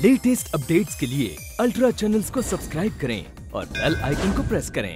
Latest updates के लिए ultra channels को सब्सक्राइब करें और बेल आइकन को प्रेस करें।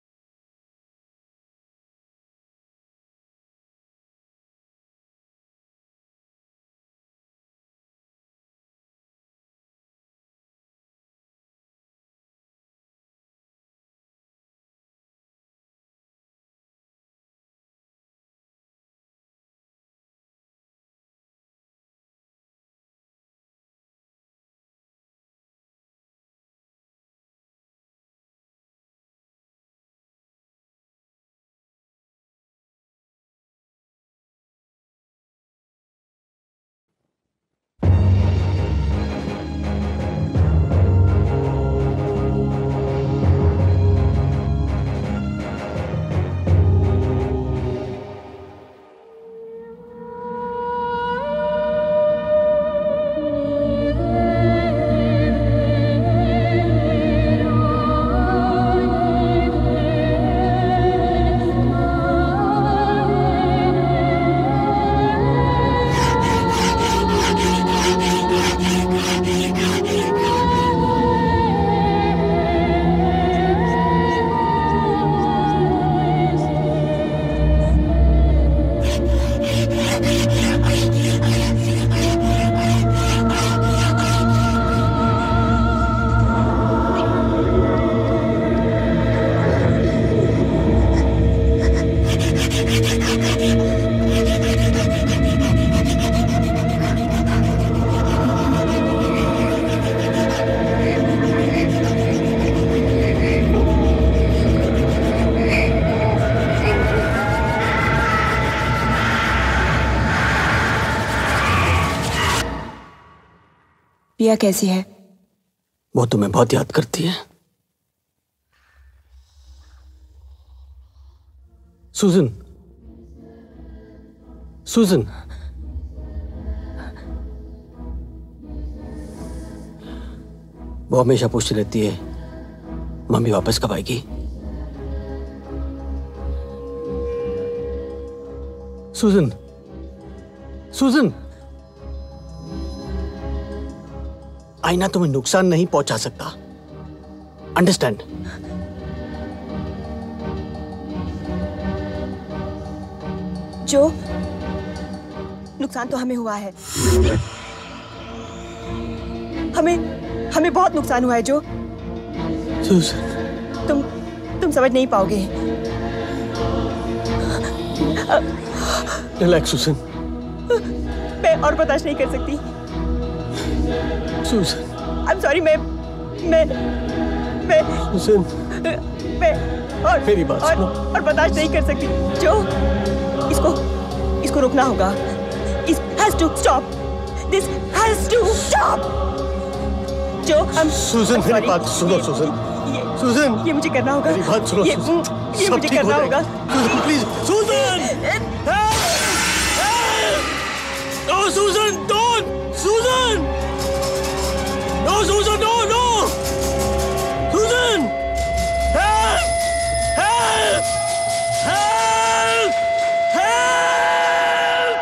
पिया कैसी है? वो तुम्हें बहुत याद करती है। सुजन, सुजन, वो हमेशा पूछती रहती है मम्मी वापस कब आएगी। सुजन, सुजन, आईना तुम्हें नुकसान नहीं पहुंचा सकता, अंडरस्टैंड? जो नुकसान तो हमें हुआ है, हमें बहुत नुकसान हुआ है जो। सुजन, तुम समझ नहीं पाओगे। Relax Susan. मैं और बर्दाश्त नहीं कर सकती। सुजन, I'm sorry, मैं सुजन, और मेरी बात सुनो। और बर्दाश्त नहीं कर सकती। जो इसको रोकना होगा। It has to stop. This has to stop. जो हम सुजन, मेरी बात सुनो सुजन। सुजन, ये मुझे करना होगा। मेरी बात सुनो सुजन। ये मुझे करना होगा। Susan, please, Susan! No, Susan, don't! Susan! No, Susan, no, no! Susan! Help! Help! Help! Help!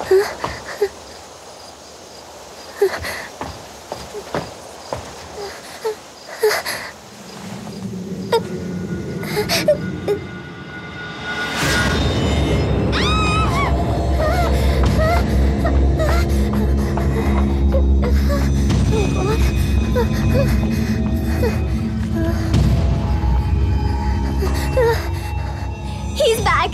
He's back.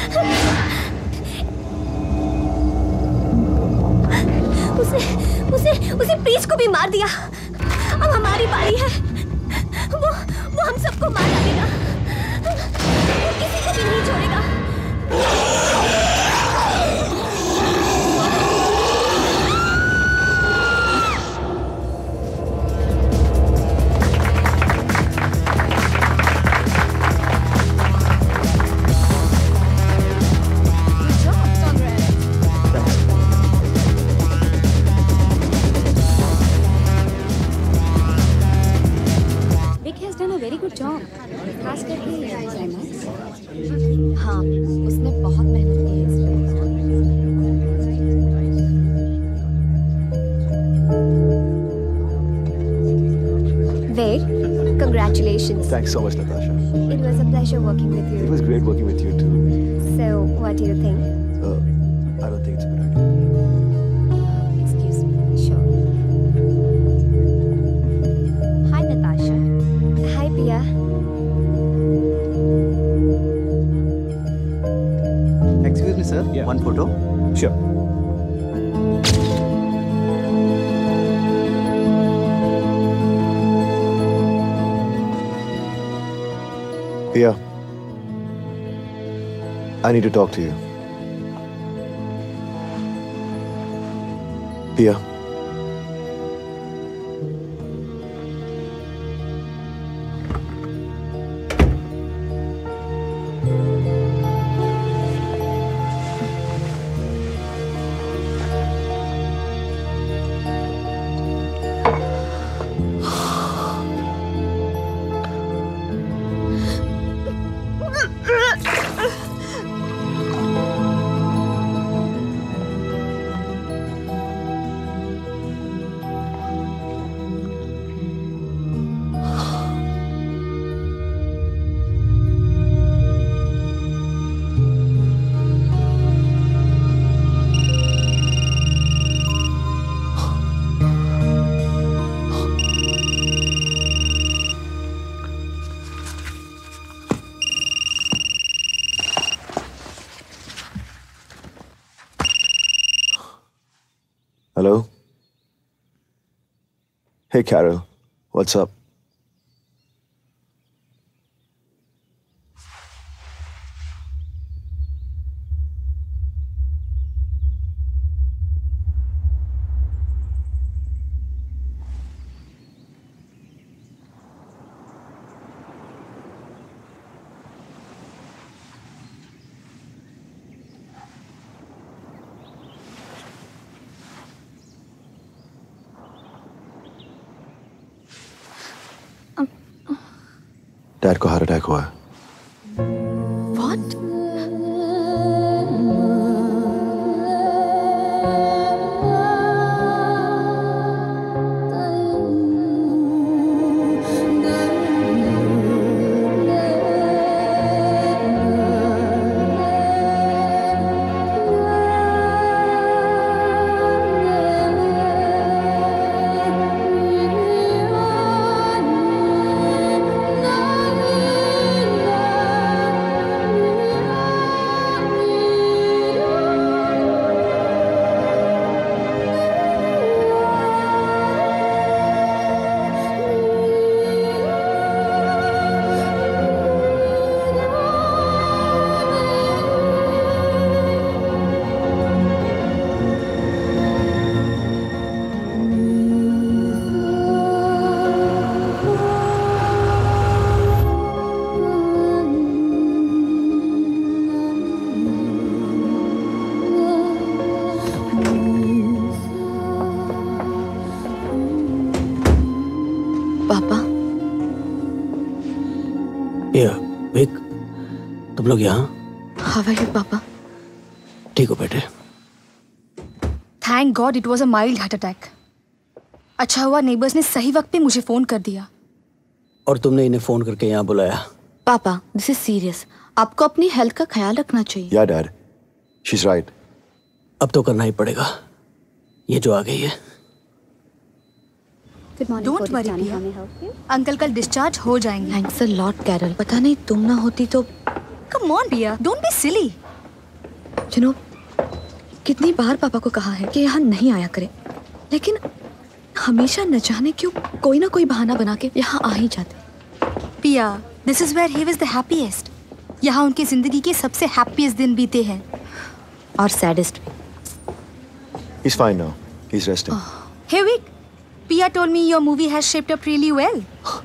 उसे प्रीच को भी मार दिया। अब हमारी बारी है। वो हम सबको मार डालेगा। वो किसी को भी नहीं छोड़ेगा। खास करके हाँ, उसने बहुत मेहनत की है इस पे। Ved, congratulations. Thanks so much, Natasha. It was a pleasure working with you. It was great working with you too. So, what do you think? I don't think it's a good idea. Excuse me. Sure. Hi, Natasha. Hi, Pia. Excuse me, sir. Yeah. One photo. Sure. Pia, I need to talk to you. Pia. Hello? Hey, Carol. What's up? Dad को heart attack हुआ है। What? पापा Wick, तुम लोग यहाँ? How are you पापा? ठीक हो बेटे? Thank God it was a mild heart attack. अच्छा हुआ नेबर्स ने सही वक्त पे मुझे फोन कर दिया। और तुमने इन्हें फोन करके यहाँ बुलाया? पापा, दिस इज सीरियस। आपको अपनी हेल्थ का ख्याल रखना चाहिए। Yeah, Dad. She's right. अब तो करना ही पड़ेगा, ये जो आ गई है। डोंट वरी पिया, अंकल कल डिस्चार्ज हो जाएंगे। Thanks a lot Carol. पता नहीं तुम ना होती तो। Come on Pia, don't be silly. Gino, कितनी बार पापा को कहा है कि यहाँ नहीं आया करे, लेकिन हमेशा न जाने क्यों कोई ना कोई बहाना बना के यहाँ आ ही जाते। Pia, this is where he was the happiest. यहाँ उनकी जिंदगी के सबसे हैप्पीएस्ट दिन बीते हैं। और सैडेस्ट भी। He's fine now. He's resting. Hey Vic, Pia told me your movie has shaped up really well.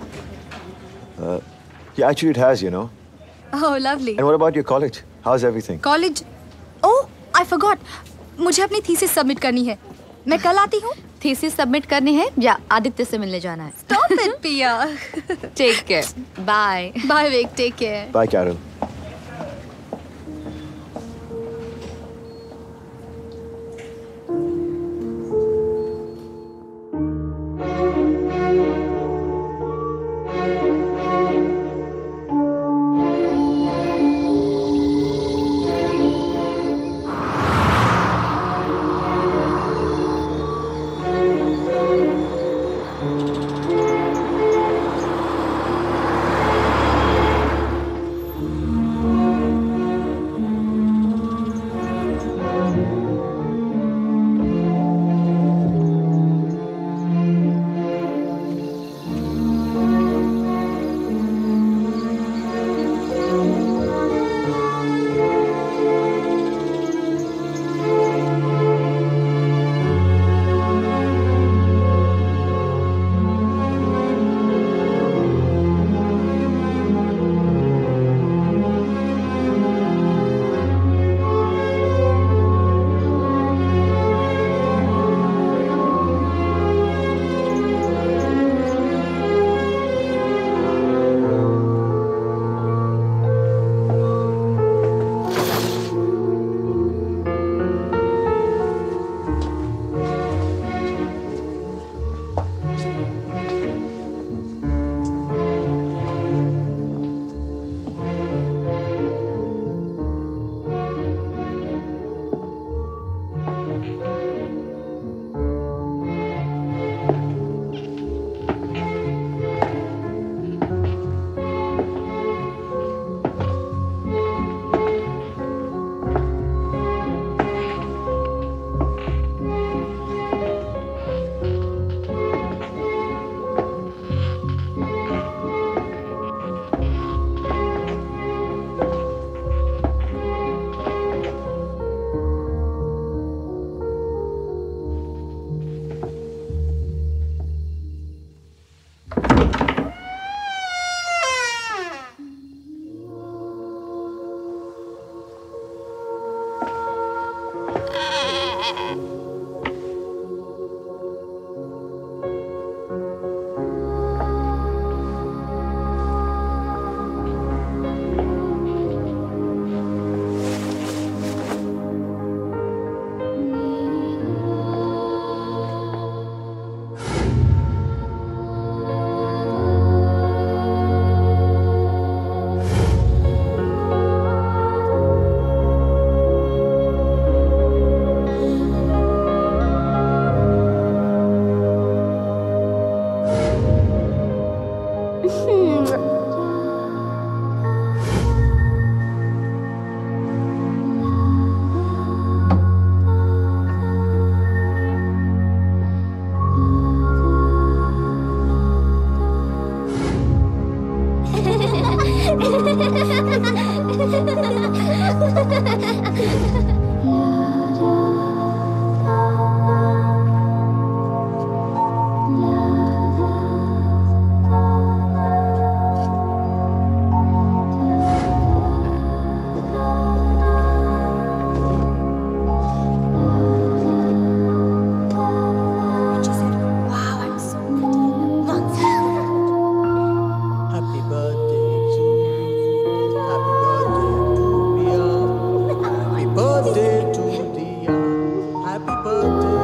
Yeah, actually it has, you know. Oh, lovely. And what about your college? How's everything? College? Oh, I forgot. मुझे अपनी thesis submit करनी है। मैं कल आती हूँ। Thesis submit करनी है या आदित्य से मिलने जाना है? Stop it, Pia. Take care. Bye. Bye, Vic. Take care. Bye, Carol. Happy birthday to Dia. Happy birthday.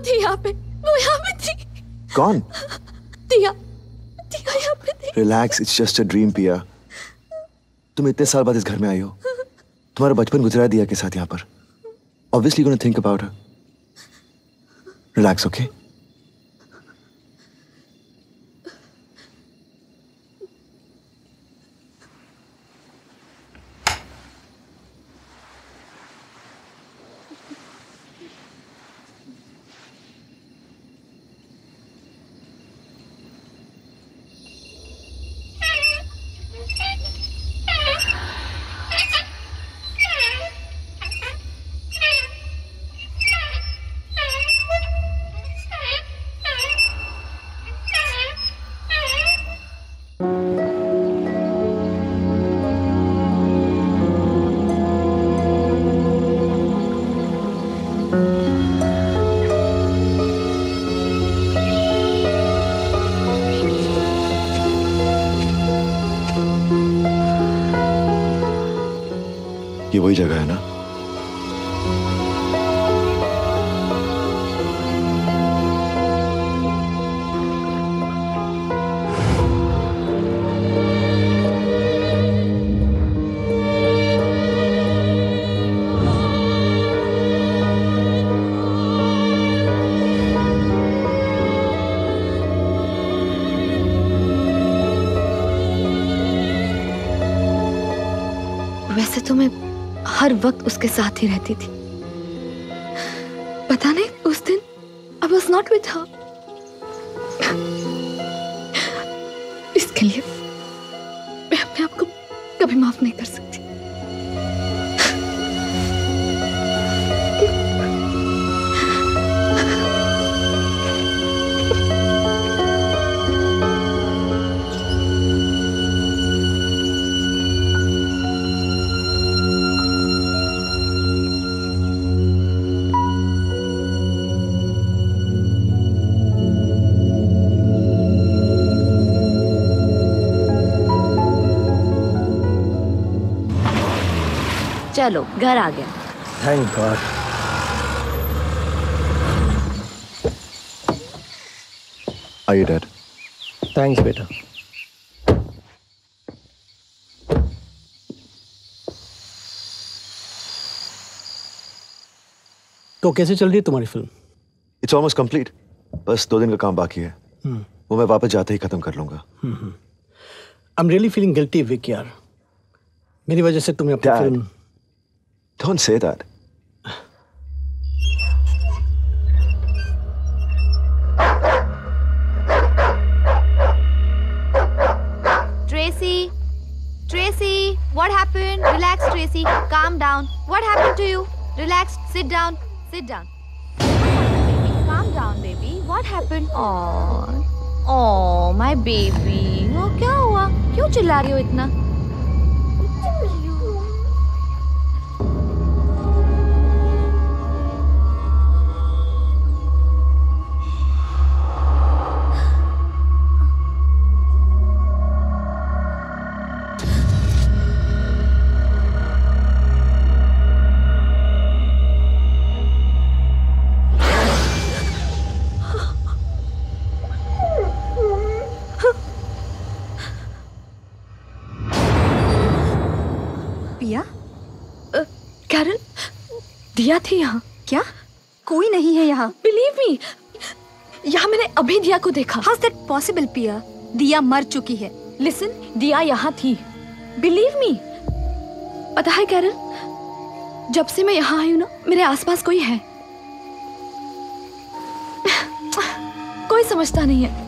थी यहाँ पे, वो यहाँ पे थी। कौन? दिया, दिया यहाँ पे थी। Relax, it's just a dream Pia. तुम इतने साल बाद इस घर में आई हो, तुम्हारा बचपन गुजरा दिया के साथ यहाँ पर। Obviously gonna think about her. Relax, okay? ये वही जगह है ना? वैसे तो मैं हर वक्त उसके साथ ही रहती थी। पता नहीं उस दिन I was not with her। इसके लिए मैं अपने आप को कभी माफ नहीं कर सकती। चलो घर आ गया। Thank God. Are you dead? Thanks बेटा। तो कैसे चल रही है तुम्हारी फिल्म? It's almost complete. बस 2 दिन का काम बाकी है। वो मैं वापस जाते ही खत्म कर लूंगा। I'm really feeling guilty, Wick यार। मेरी वजह से तुम्हें अपनी Dad. फिल्म। Don't say that. Tracy, Tracy, what happened? Relax, Tracy. Calm down. What happened to you? Relax. Sit down. Sit down. Calm down, baby. What happened? Oh, my baby. वो क्या हुआ? क्यों चिल्ला रही हो इतना? कैरल, दिया थी यहाँ। क्या? कोई नहीं है यहाँ। बिलीव मी, यहाँ मैंने अभी दिया को देखा। How's that possible, पिया? दिया मर चुकी है। लिसन, दिया यहाँ थी। Believe me. पता है कैरल, जब से मैं यहाँ आई हूँ ना, मेरे आसपास कोई है। कोई समझता नहीं है।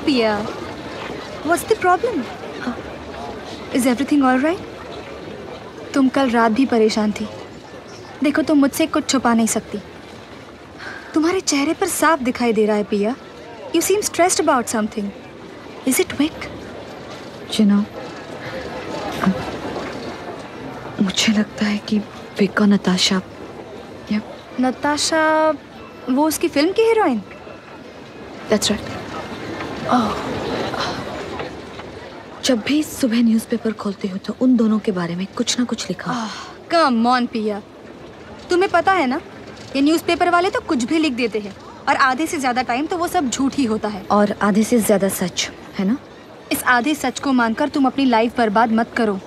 Pia. What's the problem? Is everything all right? तुम कल रात भी परेशान थी। देखो तुम मुझसे कुछ छुपा नहीं सकती। तुम्हारे चेहरे पर साफ दिखाई दे रहा है पिया। You seem stressed about something. Is it Vic? You know, मुझे लगता है कि विक और नताशा। नताशा वो उसकी फिल्म की हीरोइन? That's right. जब भी सुबह न्यूज़पेपर खोलती हूँ तो उन दोनों के बारे में कुछ ना कुछ लिखा। कम ऑन पिया, तुम्हें पता है ना ये न्यूज़पेपर वाले तो कुछ भी लिख देते हैं और आधे से ज्यादा टाइम तो वो सब झूठ ही होता है और आधे से ज्यादा सच है ना। इस आधे सच को मानकर तुम अपनी लाइफ बर्बाद मत करो।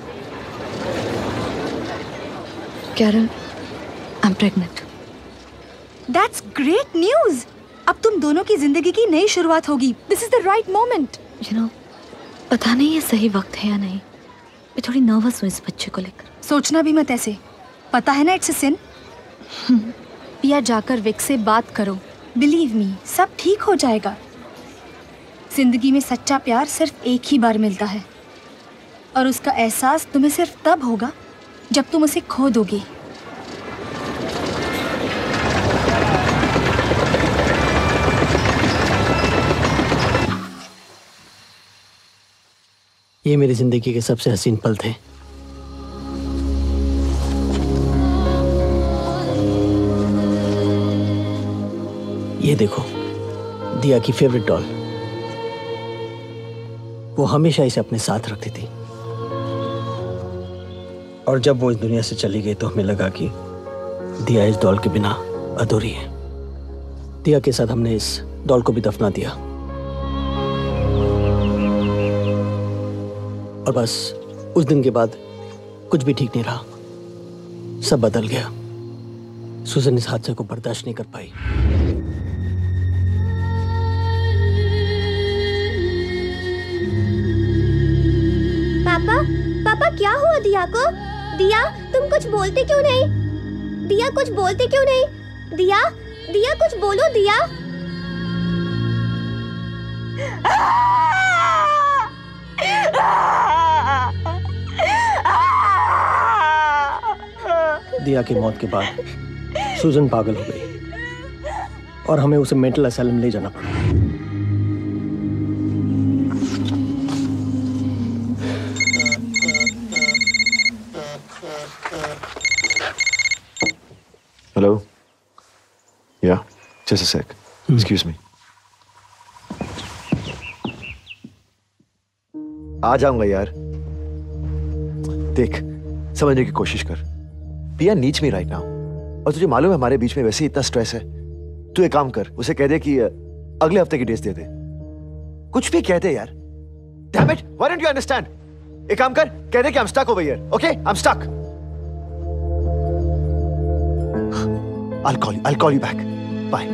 Carol, I'm pregnant. That's great news. अब तुम दोनों की जिंदगी की नई शुरुआत होगी। This is the right moment. You know, पता नहीं ये सही वक्त है या नहीं। मैं थोड़ी नर्वस हूँ इस बच्चे को लेकर। सोचना भी मत ऐसे। पता है ना इट्स अ सिन। पिया जाकर विक से बात करो। बिलीव मी, सब ठीक हो जाएगा। जिंदगी में सच्चा प्यार सिर्फ एक ही बार मिलता है और उसका एहसास तुम्हें सिर्फ तब होगा जब तुम उसे खो दोगी। ये मेरी जिंदगी के सबसे हसीन पल थे। ये देखो, दिया की फेवरेट डॉल। वो हमेशा इसे अपने साथ रखती थी और जब वो इस दुनिया से चली गई तो हमें लगा कि दिया इस डॉल के बिना अधूरी है। दिया के साथ हमने इस डॉल को भी दफना दिया और बस उस दिन के बाद कुछ भी ठीक नहीं रहा, सब बदल गया। सुजन इस हादसे को बर्दाश्त नहीं कर पाई। पापा, पापा क्या हुआ दिया को? दिया, तुम कुछ बोलते क्यों नहीं? दिया, कुछ बोलते क्यों नहीं? दिया, दिया कुछ बोलो दिया। दिया की मौत के बाद सुजन पागल हो गई और हमें उसे मेंटल असाइलम ले जाना पड़ा। हेलो, या just a sec, excuse me. आ जाऊंगा यार। देख, समझने की कोशिश कर। पिया नीच में राइट नाउ और तुझे मालूम है हमारे बीच में वैसे ही इतना स्ट्रेस है। तू एक काम कर, उसे कह दे कि अगले हफ्ते की डेट्स दे दे। कुछ भी कह दे यार। Damn it, why don't you understand? एक काम कर, कह दे कि I'm stuck over here. Okay, I'm stuck. I'll call you back. Bye.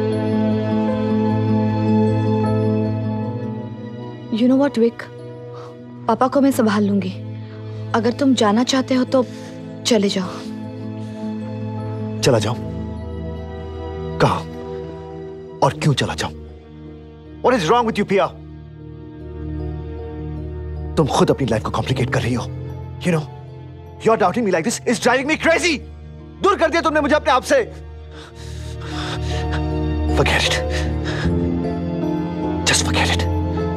You know what, Vic? पापा को मैं संभाल लूंगी। अगर तुम जाना चाहते हो तो चले जाओ। चला जाऊं? कहां और क्यों चला जाऊं? What is wrong with you, Pia? तुम खुद अपनी लाइफ को कॉम्प्लिकेट कर रही हो। You know, you're doubting me like this is driving me crazy. दूर कर दिया तुमने मुझे अपने आप से। Forget it. Just forget it.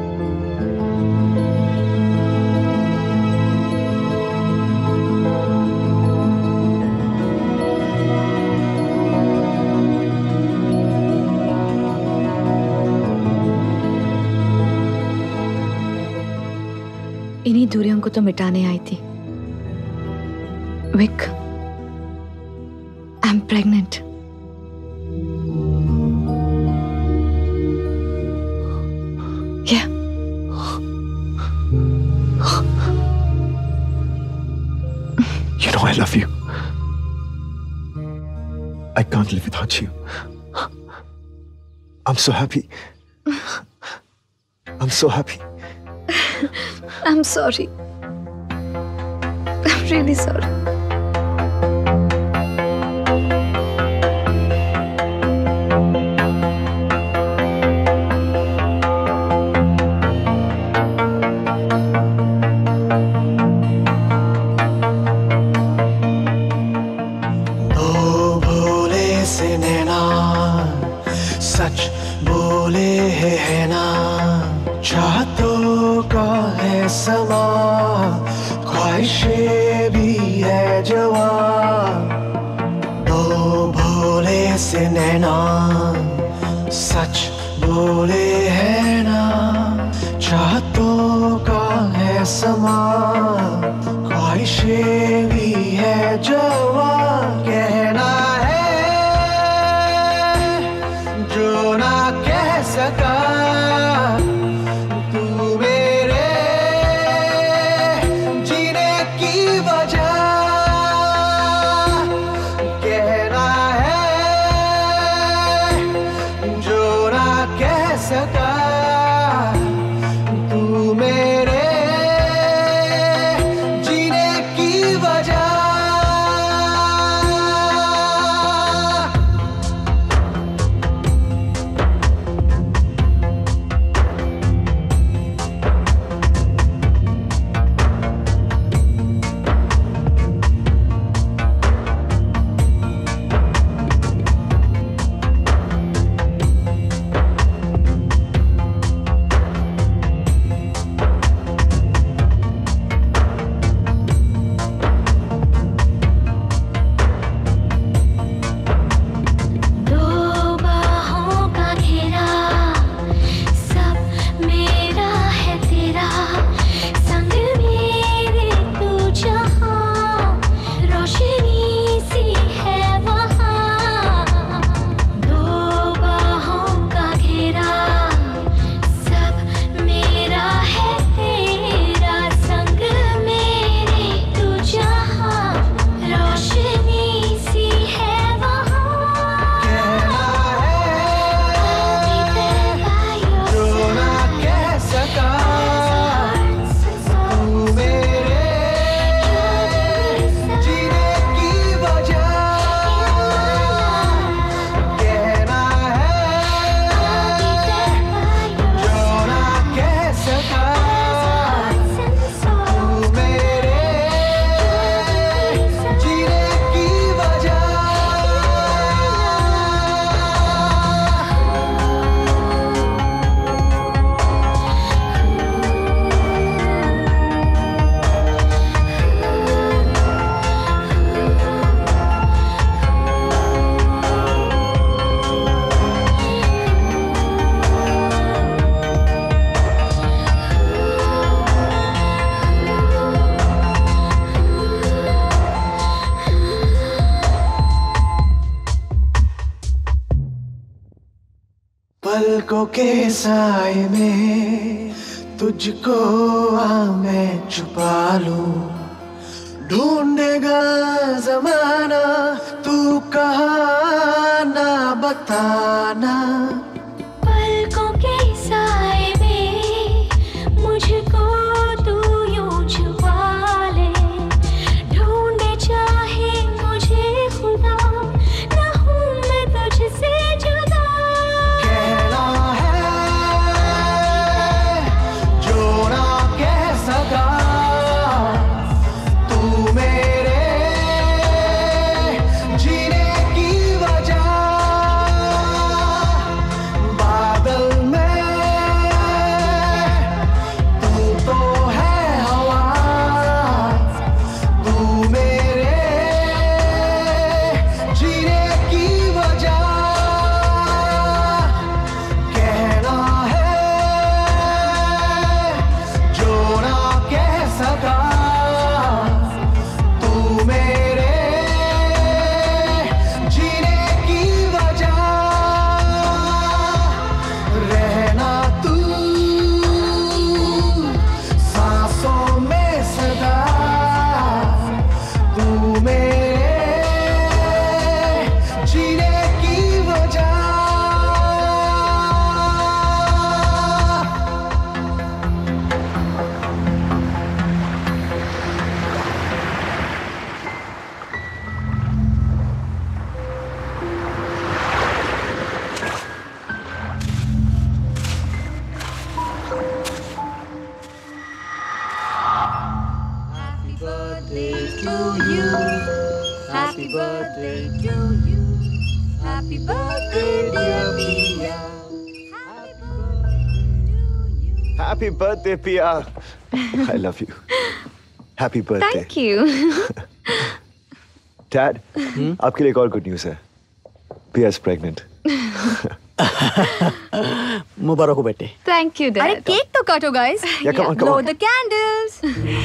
इन्हीं दूरियों को तो मिटाने आई थी। Vic, I'm pregnant. Yeah. You know I love you. I can't live without you. I'm so happy. I'm so happy. I'm sorry. I'm really sorry. भी है जवान, दो भोले से नैना सच बोले है ना, चाहतों का है समा, ख्वाहिशें भी है जवान, कहना है जो ना कह सका तू मेरे जीने की वजह, कहना है जो ना कह सका तू मेरे जीने की वजह। पलकों के साए में तुझको मैं छुपा लूं, ढूंढेगा जमाना तू कहाँ ना बताना। पलकों के साए में मुझको तू यूं छुपा ले, ढूंढे चाहे मुझे खुदा, ना हूँ मैं तुझसे जुदा। Happy birthday to you. Happy birthday, dear Pia. Happy birthday, Pia. I love you. Happy birthday. Thank you. Dad, आपके लिए एक और गुड न्यूज़ है। पिया इज प्रेग्नेंट। मुबारक हो बेटे। थैंक यू अरे डैड। केक तो काटो guys. Yeah, come on, come Blow on. the candles.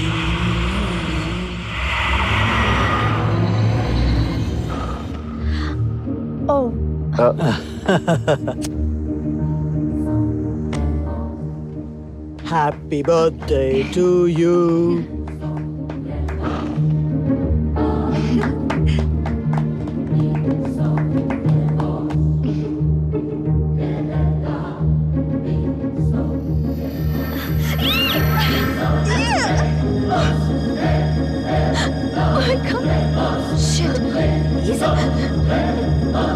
Oh. Happy birthday to you. Oh my god. Shit. ये सब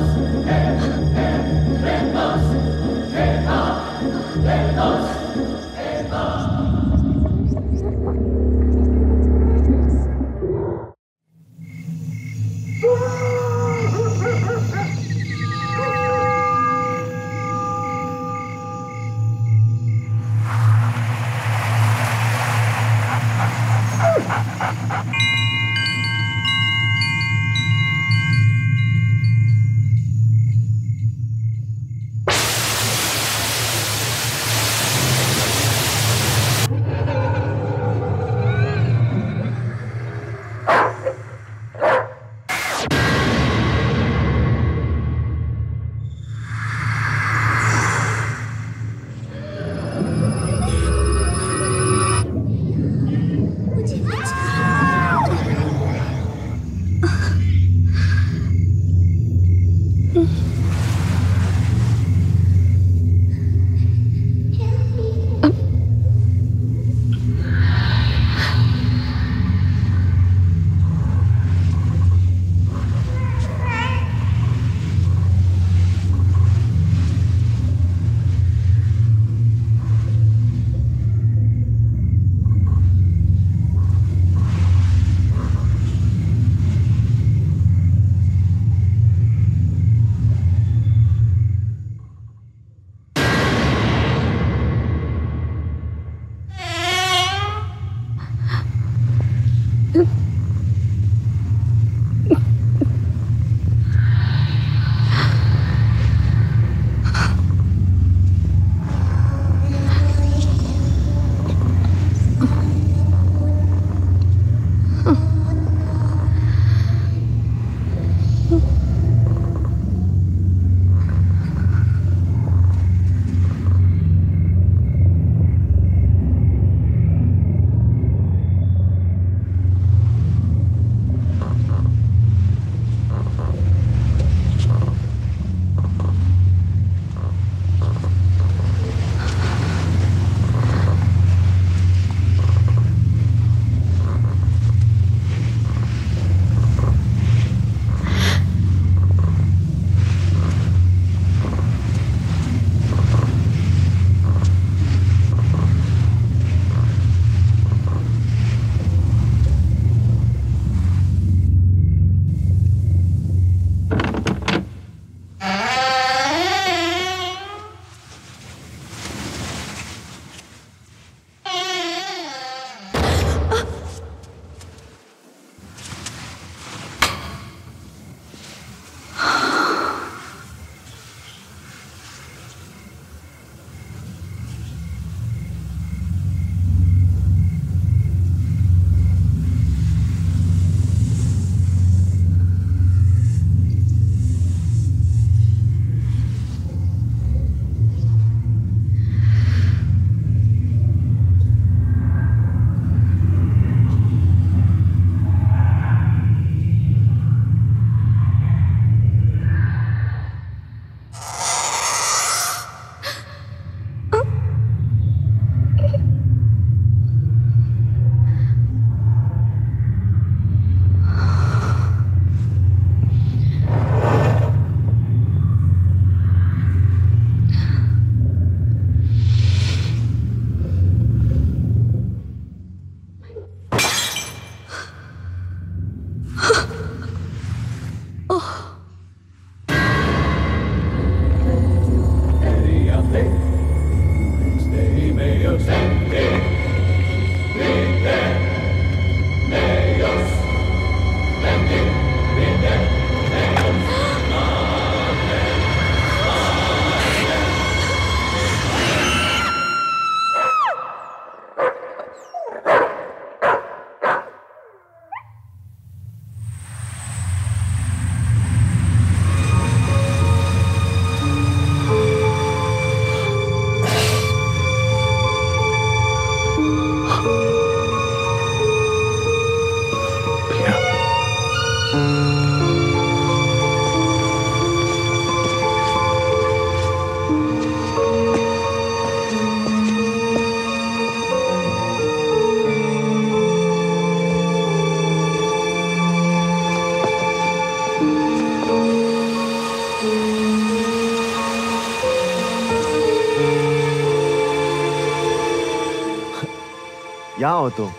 यहाँ हो तुम।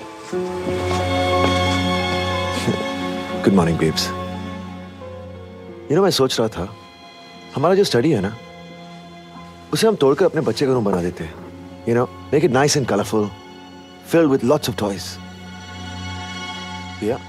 Good morning babes. मैं सोच रहा था हमारा जो स्टडी है ना, उसे हम तोड़कर अपने बच्चे का रूम बना देते हैं। Make it nice and colourful, filled with lots of toys. Pia,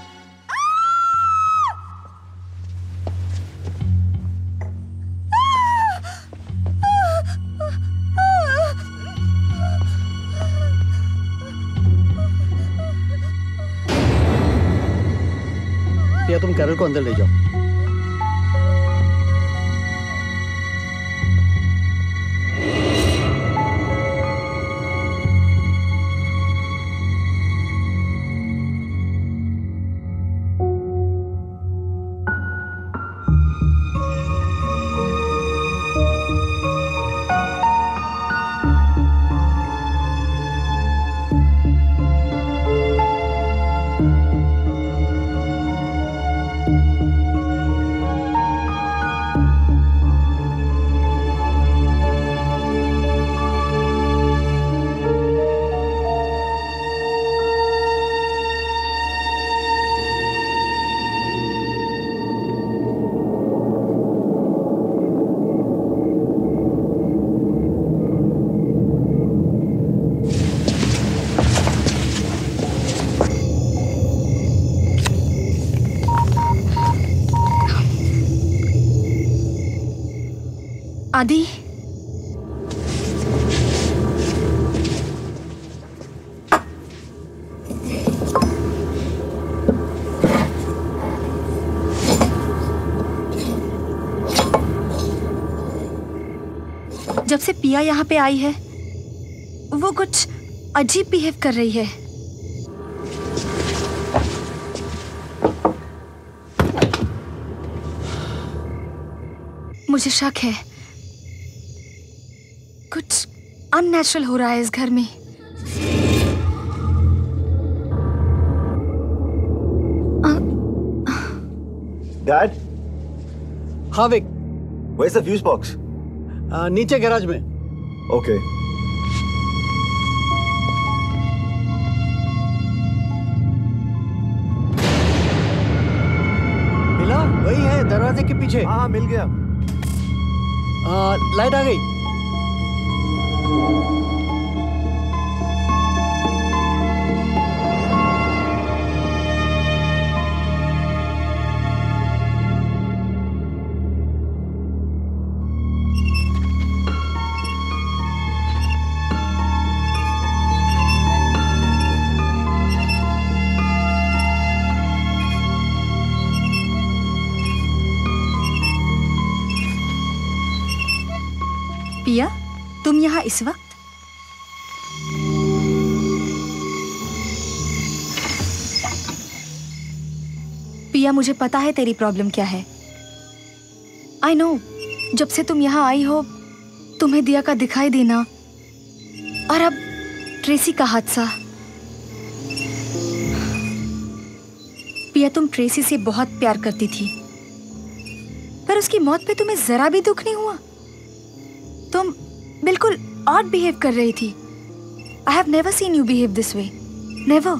Pia तुम कैरल को अंदर ले जाओ। आदि, जब से पिया यहाँ पे आई है वो कुछ अजीब बिहेव कर रही है। मुझे शक है कुछ अननेचुरल हो रहा है इस घर में। डैड। हाँ Vic. Where's the fuse box? नीचे गैराज में। Okay. मिला? वही है दरवाजे के पीछे। हाँ मिल गया। लाइट आ गई। पिया, तुम यहाँ इस वक्त? पिया, मुझे पता है तेरी प्रॉब्लम क्या है। आई नो, जब से तुम यहाँ आई हो तुम्हें दिया का दिखाई देना और अब ट्रेसी का हादसा। पिया, तुम ट्रेसी से बहुत प्यार करती थी, पर उसकी मौत पे तुम्हें जरा भी दुख नहीं हुआ। तुम बिल्कुल ऑड बिहेव कर रही थी। I have never seen you behave this way, never.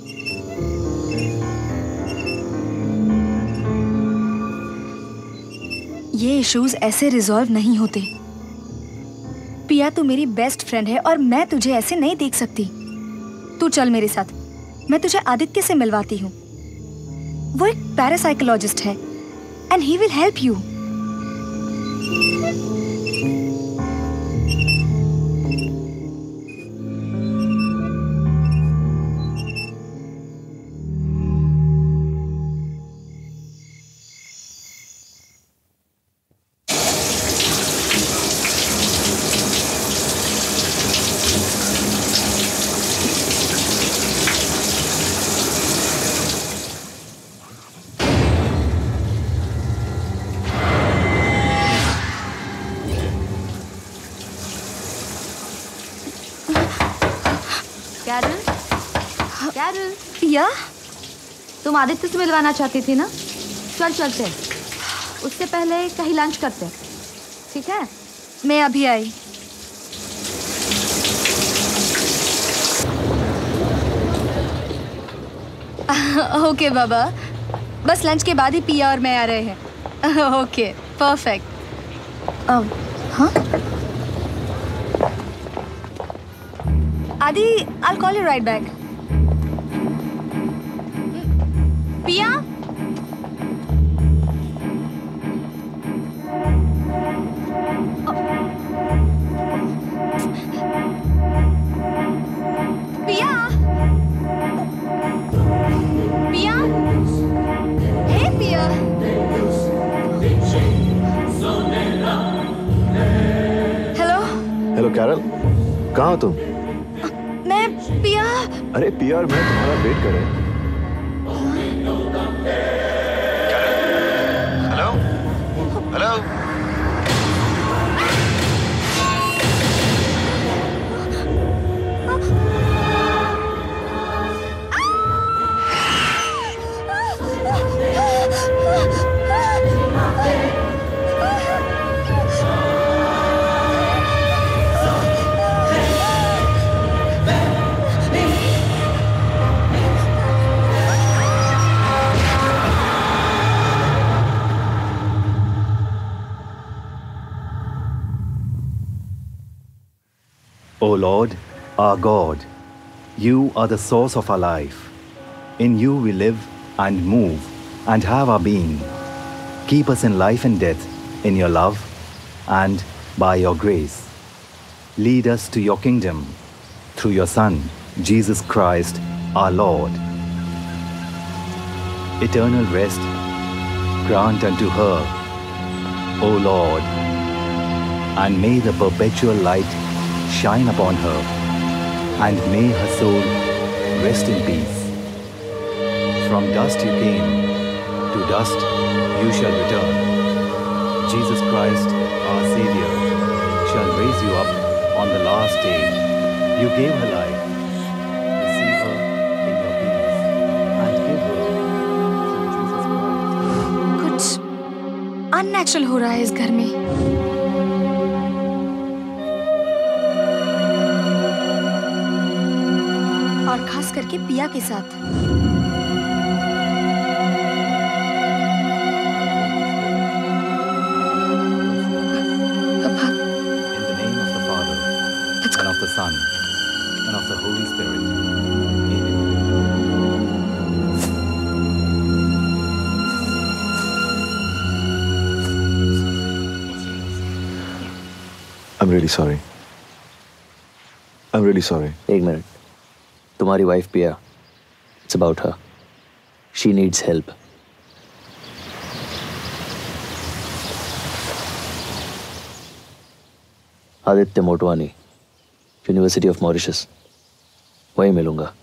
ये इश्यूज ऐसे रिजॉल्व नहीं होते। पिया, तू मेरी बेस्ट फ्रेंड है और मैं तुझे ऐसे नहीं देख सकती। तू चल मेरे साथ, मैं तुझे आदित्य से मिलवाती हूँ। वो एक पैरासाइकोलॉजिस्ट है and he will help you. Carol, Pia, तुम आदित्य से मिलवाना चाहती थी ना? चल चलते हैं, उससे पहले कहीं लंच करते हैं, ठीक है? मैं अभी आई। ओके बाबा, बस लंच के बाद ही पिया और मैं आ रहे हैं। Okay perfect. हाँ Adi, I'll call you right back. पिया, पिया, पिया, हे पिया। हेलो हेलो कैरल, कहाँ हो तुम? मैं पिया। अरे पिया और मैं तुम्हारा वेट कर रहे हैं। Hello hello O Lord, our God, you are the source of our life. In you we live and move and have our being. Keep us in life and death in your love and by your grace. Lead us to your kingdom through your Son, Jesus Christ, our Lord. Eternal rest grant unto her, O Lord, and may the perpetual light shine upon her, and may her soul rest in peace. From dust you came, to dust you shall return. Jesus Christ, our Savior, shall raise you up on the last day. You gave her life. Receive her in your peace, and give her through Jesus Christ. कुछ unnatural हो रहा है इस घर में। और खास करके पिया के साथ। In the name of the Father, and of the Son, and of the Holy Spirit. I'm really sorry. I'm really sorry. एक मिनट, तुम्हारी wife Pia, it's about her. She needs help. Aditya Motwani, university of Mauritius, वहीं मिलूंगा।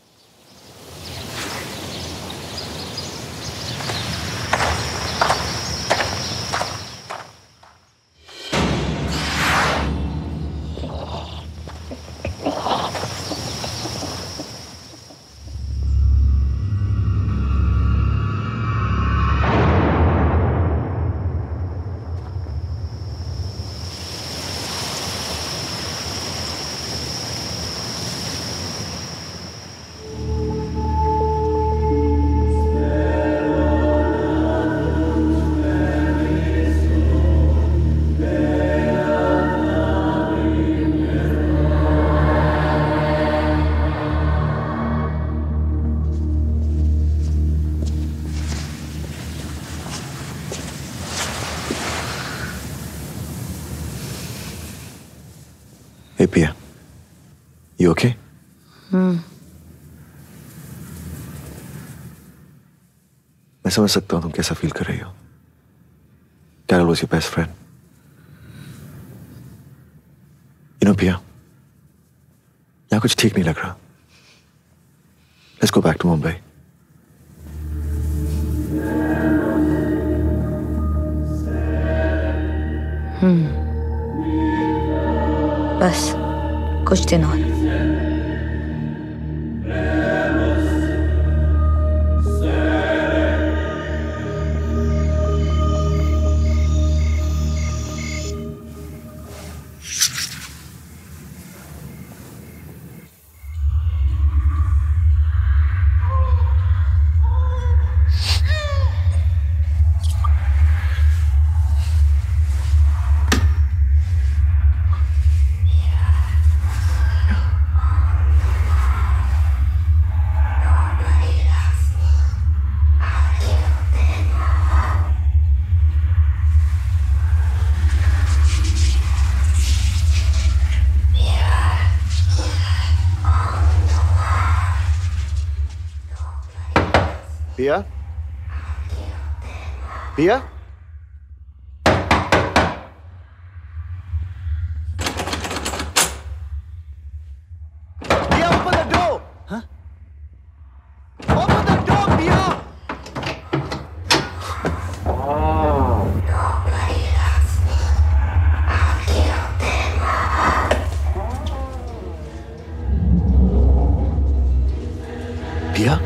Hey Pia, you okay? मैं समझ सकता हूँ तुम कैसा फील कर रही हो। Carol was your best friend. You know Pia, यहाँ कुछ ठीक नहीं लग रहा। Let's go back to Mumbai. बस कुछ दिन और। पिया? पिया? पिया, open the door! हाँ? Open the door, पिया! पिया?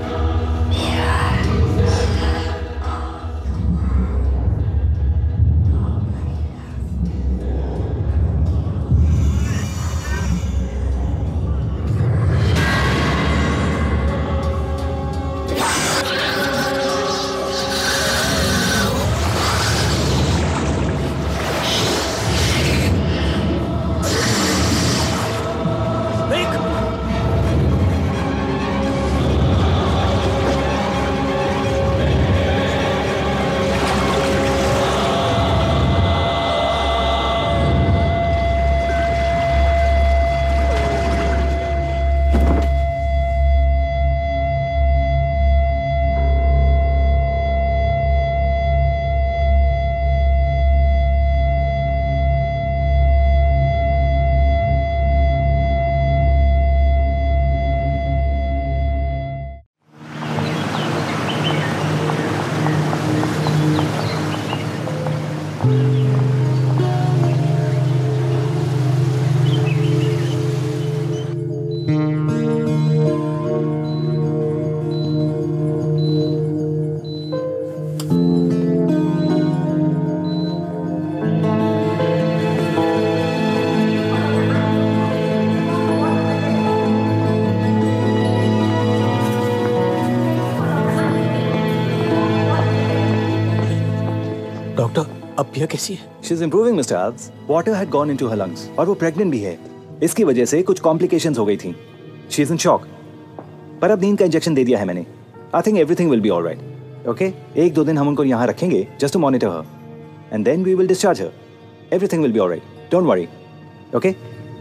अब पिया कैसी है? She is improving, Mr. Alves. Water had gone into her lungs और वो प्रेग्नेंट भी है। इसकी वजह से कुछ कॉम्प्लिकेशंस हो गई थी। She is in shock. पर अब नींद का इंजेक्शन दे दिया है मैंने। I think everything will be all right. Okay? 1-2 दिन हम उनको यहाँ रखेंगे just to monitor her, and then we will discharge her. Everything will be all right. Don't worry. Okay?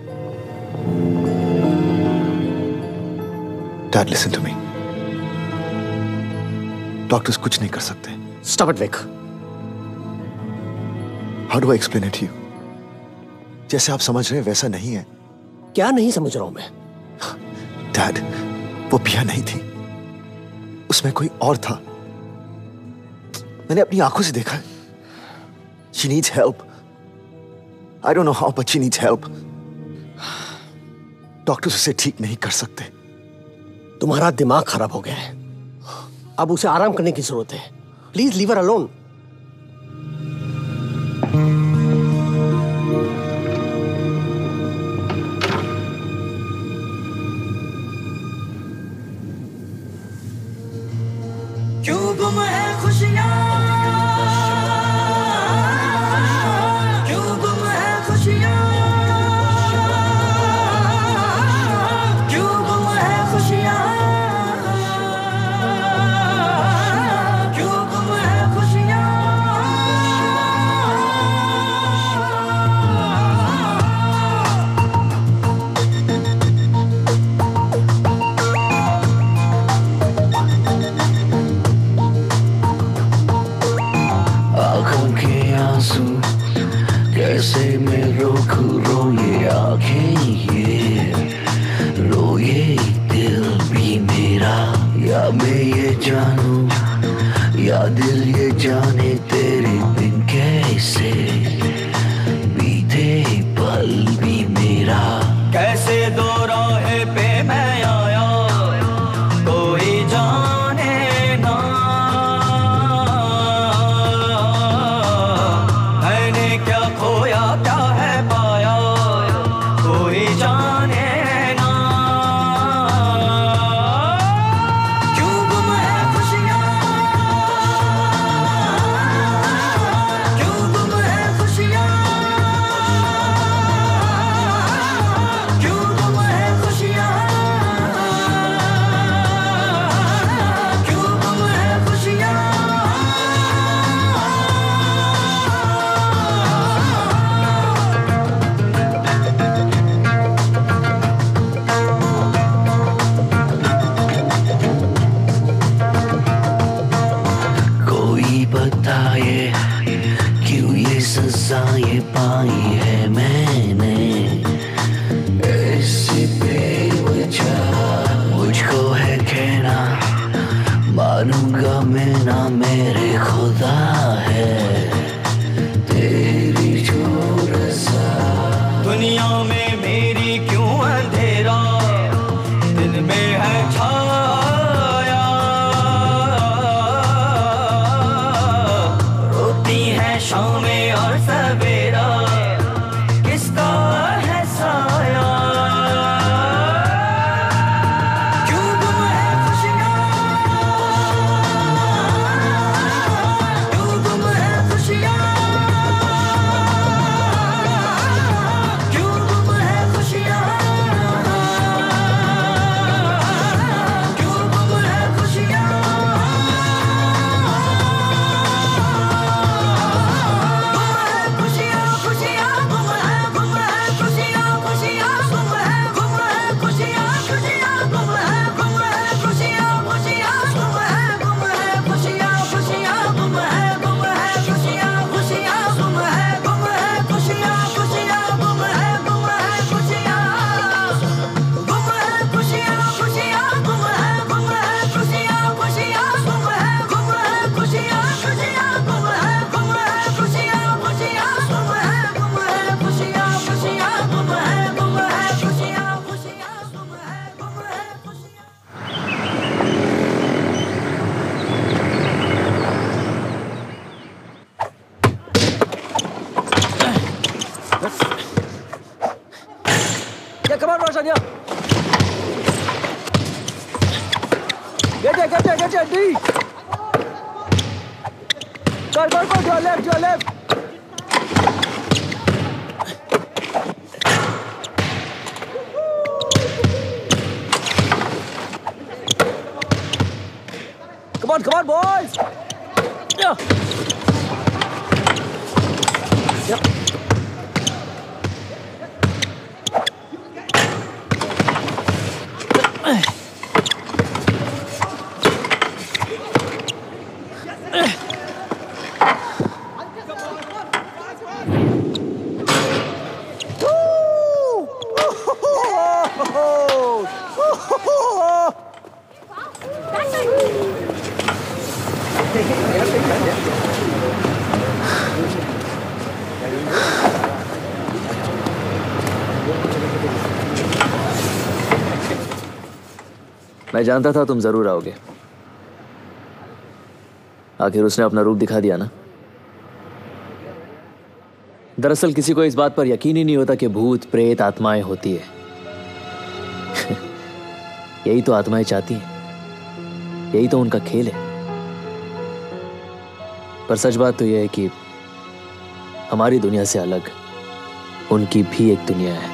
Dad, listen to me. Doctors कुछ नहीं कर सकते। Stop it, Vic. How do I explain it to you? जैसे आप समझ रहे हैं वैसा नहीं है। क्या नहीं समझ रहा हूं मैं? Dad, वो पिया नहीं थी, उसमें कोई और था। मैंने अपनी आंखों से देखा है। She needs help. I don't know how, but she needs help. Doctors उसे ठीक नहीं कर सकते। तुम्हारा दिमाग खराब हो गया है। अब उसे आराम करने की जरूरत है। Please leave her alone. क्यों गुम है खुशियां, क्यों गुम है खुशियां, क्यों गुम है खुशियां, क्यों गुम है खुशियां। आँखों के आंसू कैसे मैं रोकूं, रोए आँखें ये, रोए दिल भी मेरा। या मैं ये जानूं या दिल ये जाने तेरे बिन कैसे बीते पल भी मेरा। कैसे दो राहे पे मैं आया कोई जाने ना, मैंने क्या खोया क्या है पाया कोई जाने ना। क्यों गुम है खुशियां, ये, क्यों ये सजा ये पाई है मैंने, ऐसी बेवजह मुझको है कहना, मानूंगा मैं ना मेरे खुदा है तेरी जो रज़ा। दुनिया में मेरी क्यों अंधेरा, दिन में है छाया, रोती है शामें और सवेरा, किसका है साया। क्यों गुम है खुशियाँ, क्यों गुम है खुशियाँ, क्यों गुम है खुशियाँ, क्यों गुम है खुशियाँ। Come on, Roshan, yeah. Get it, D. Go, to your left. Come on, boys. Yeah. Yep. मैं जानता था तुम जरूर आओगे। आखिर उसने अपना रूप दिखा दिया ना। दरअसल किसी को इस बात पर यकीन ही नहीं होता कि भूत प्रेत आत्माएं होती है। यही तो आत्माएं चाहती हैं, यही तो उनका खेल है। पर सच बात तो यह है कि हमारी दुनिया से अलग उनकी भी एक दुनिया है।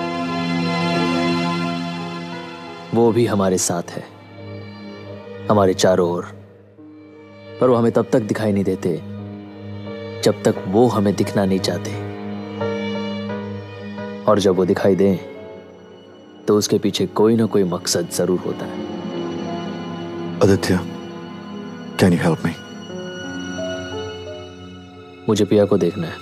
वो भी हमारे साथ है, हमारे चारों ओर, पर वो हमें तब तक दिखाई नहीं देते जब तक वो हमें दिखना नहीं चाहते। और जब वो दिखाई दें तो उसके पीछे कोई ना कोई मकसद जरूर होता है। Aditya, can you help me? मुझे पिया को देखना है।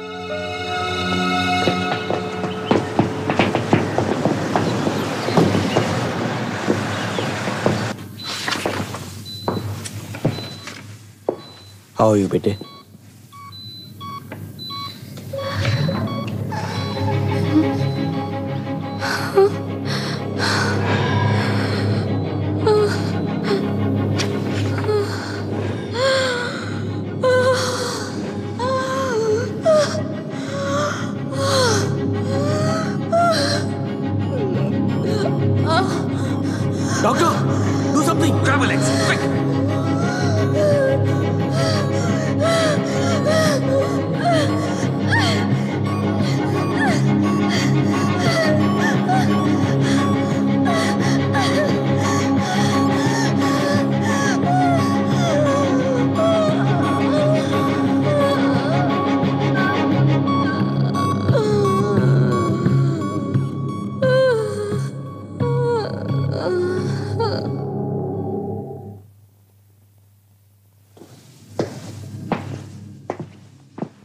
How are you, बेटे? Doctor, do something. Grab Alex, quick.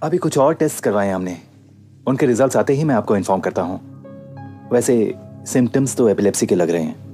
अभी कुछ और टेस्ट करवाए हैं हमने, उनके रिजल्ट्स आते ही मैं आपको इन्फॉर्म करता हूँ। वैसे सिम्टम्स तो एपिलेप्सी के लग रहे हैं।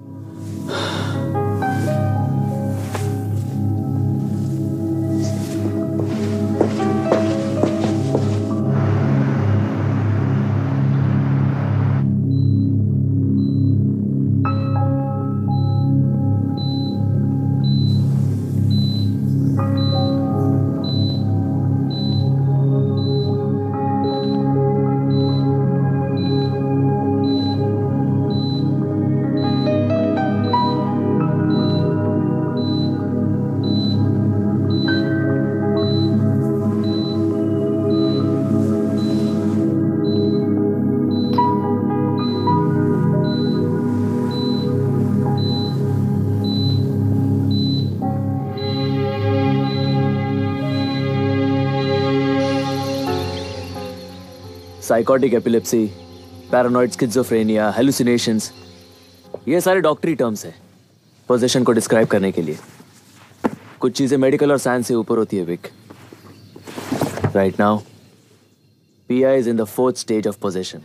Psychotic epilepsy, paranoid schizophrenia, hallucinations, ये सारे डॉक्टरी टर्म्स हैं पोजीशन को डिस्क्राइब करने के लिए। कुछ चीजें मेडिकल और साइंस से ऊपर होती है Vic. Right now Pia is in the 4th stage of position.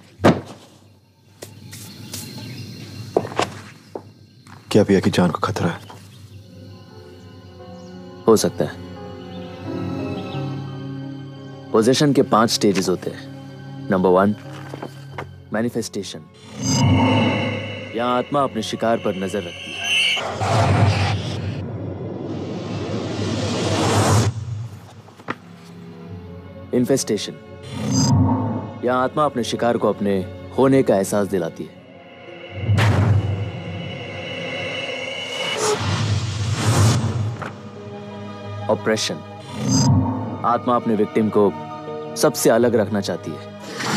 क्या पिया की जान को खतरा है? हो सकता है। पोजीशन के 5 स्टेजेस होते हैं। नंबर 1 मैनिफेस्टेशन, यहां आत्मा अपने शिकार पर नजर रखती है। इन्फेस्टेशन, यहां आत्मा अपने शिकार को अपने होने का एहसास दिलाती है। ऑपरेशन, आत्मा अपने विक्टिम को सबसे अलग रखना चाहती है।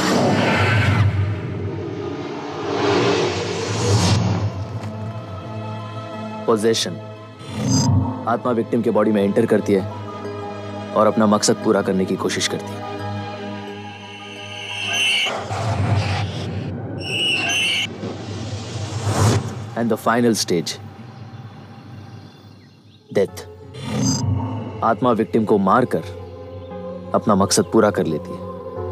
पोजेशन, आत्मा विक्टिम के बॉडी में एंटर करती है और अपना मकसद पूरा करने की कोशिश करती है। And the final stage, death, आत्मा विक्टिम को मारकर अपना मकसद पूरा कर लेती है।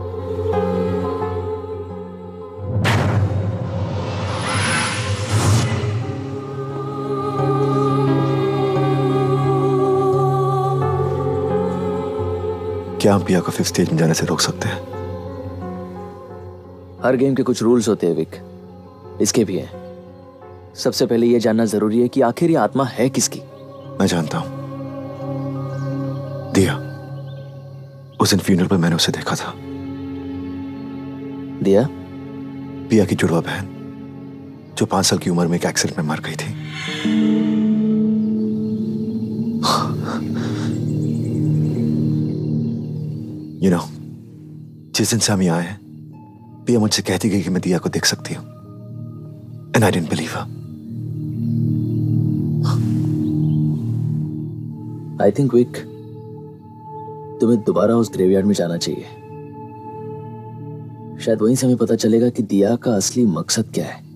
क्या हम पिया को 5th स्टेज में जाने से रोक सकते हैं? हर गेम के कुछ रूल्स होते हैं विक, इसके भी हैं। सबसे पहले यह जानना जरूरी है कि आखिर ये आत्मा है किसकी। मैं जानता हूं, दिया। उस दिन फ्यूनरल पर मैंने उसे देखा था। दिया? पिया की जुड़वा बहन, जो 5 साल की उम्र में एक एक्सीडेंट में मर गई थी। You know, जिस दिन से हम यहाँ आए हैं, पिया मुझसे कहती गई कि मैं दिया को देख सकती हूँ। And I didn't believe her. I think Vic, तुम्हें दोबारा उस ग्रेवयार्ड में जाना चाहिए। शायद वहीं से हमें पता चलेगा कि दिया का असली मकसद क्या है।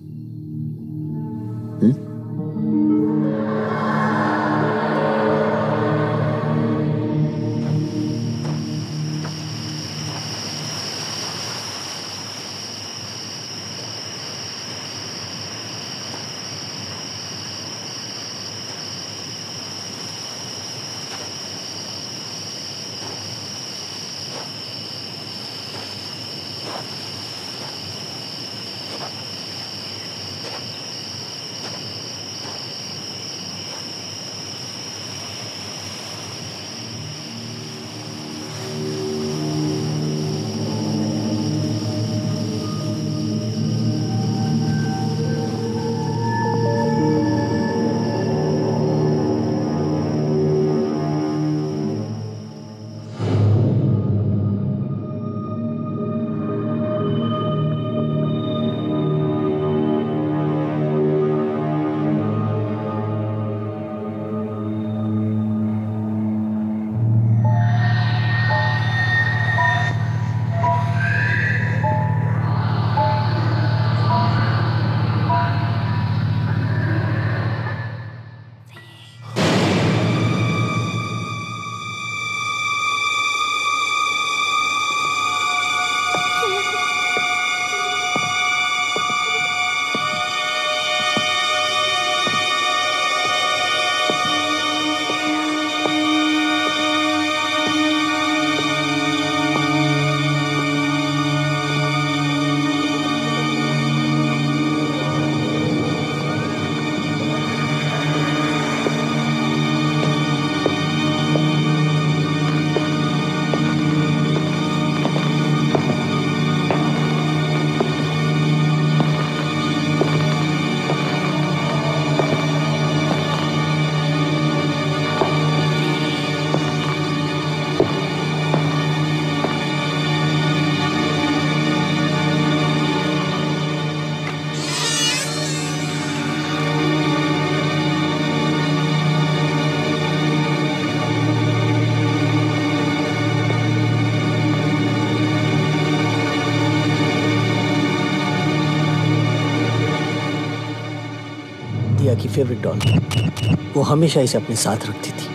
Favourite doll. वो हमेशा इसे अपने साथ रखती थी।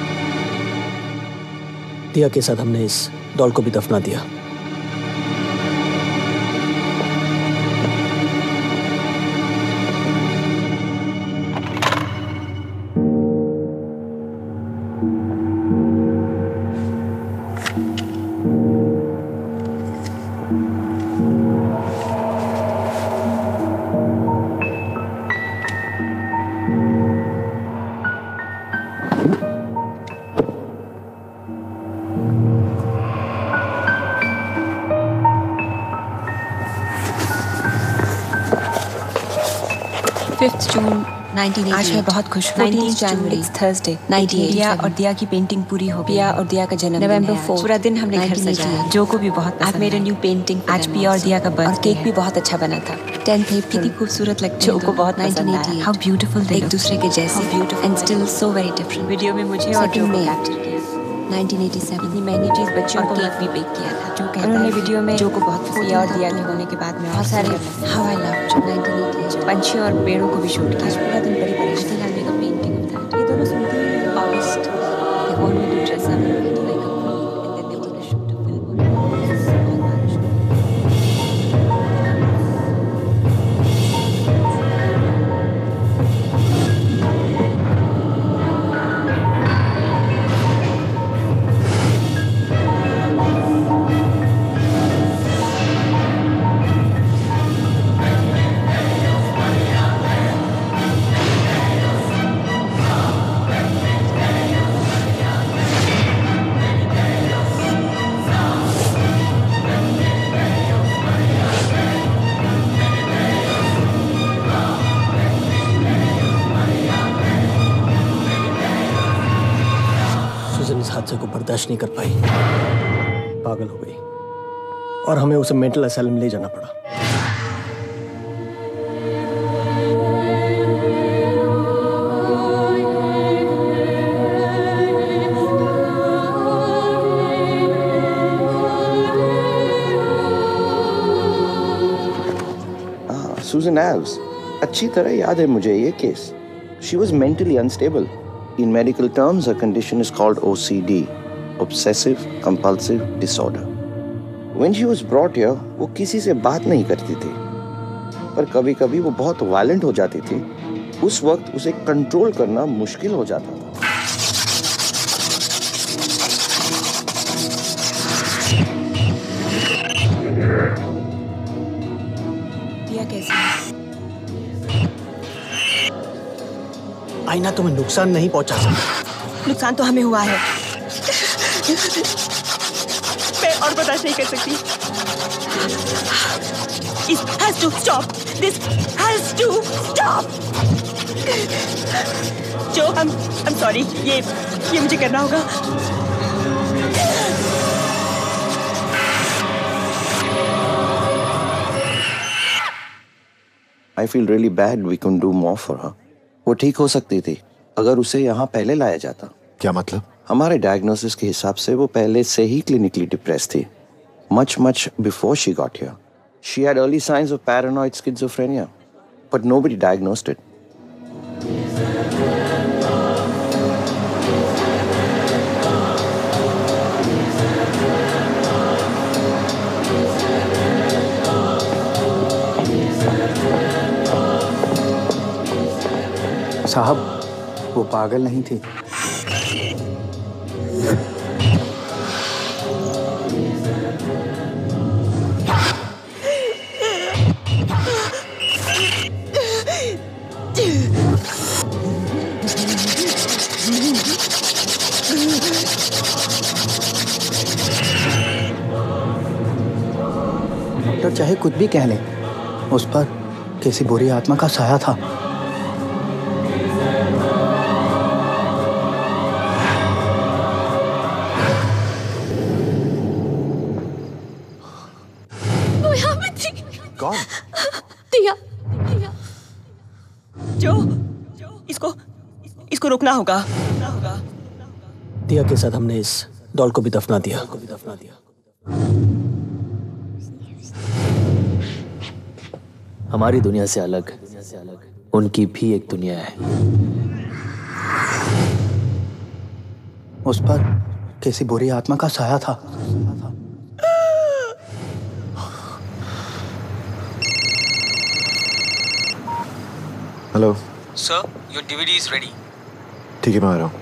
दिया के साथ हमने इस डॉल को भी दफना दिया। आज मैं बहुत खुश हूँ। 19 जनवरी थर्सडे 98 दिया और दिया की पेंटिंग पूरी हो गई। पिया और दिया का जन्मदिन नवंबर 4 पूरा दिन हमने घर सजाया। जो को भी बहुत पसंद। Made a new painting. आज पिया और दिया का बर्थडे। केक भी बहुत अच्छा बना था। 10th अप्रैल कितनी खूबसूरत लगती है। जो को बहुत पसंद आया। हाउ ब्यूटीफुल एक दूसरे के जैसे and still so very different. Video में मुझे और जो को कैप्चर किया 1987 इतनी महंगी चीज बच्चों को केक भी बेक किया था। जो उन्होंने वीडियो में जो को बहुत पिया और दिया के होने के बाद में बहुत सारे हाउ आई लव 1988 पंछी और पेड़ों को भी शूट किया। पूरा दिन बड़ी परेशानी का make a painting of that. ये दोनों सुनते हैं August they want me to dress up like a queen and then they want to shoot a film हादसे को बर्दाश्त नहीं कर पाई, पागल हो गई और हमें उसे मेंटल असाइलम ले जाना पड़ा। Susan Alves, अच्छी तरह याद है मुझे ये case. She was mentally unstable. In medical terms, her condition is called OCD, Obsessive Compulsive Disorder. When she was brought here, वो किसी से बात नहीं करती थी, पर कभी-कभी वो बहुत वायलेंट हो जाती थी। उस वक्त उसे कंट्रोल करना मुश्किल हो जाता था। पिया कैसी है? आईना तुम्हें नुकसान नहीं पहुंचा सकता। नुकसान तो हमें हुआ है। मैं और बर्दाश्त नहीं कर सकती। It has to stop. This has to stop. जो I'm sorry. ये मुझे करना होगा। I feel really bad. We can do more for her. वो ठीक हो सकती थी अगर उसे यहाँ पहले लाया जाता। क्या मतलब? हमारे डायग्नोसिस के हिसाब से वो पहले से ही क्लिनिकली डिप्रेस थी। Much before she got here. She had early signs of paranoid schizophrenia, but nobody diagnosed it. साहब, वो पागल नहीं थी। डॉक्टर चाहे कुछ भी कह लें, उस पर किसी बुरी आत्मा का साया था। कौन? दिया। जो इसको रोकना होगा। दिया के साथ हमने इस डॉल को भी दफना दिया। हमारी दुनिया से अलग उनकी भी एक दुनिया है। उस पर किसी बुरी आत्मा का साया था। Hello sir, your DVD is ready. ठीक है, मैं आ रहा हूँ।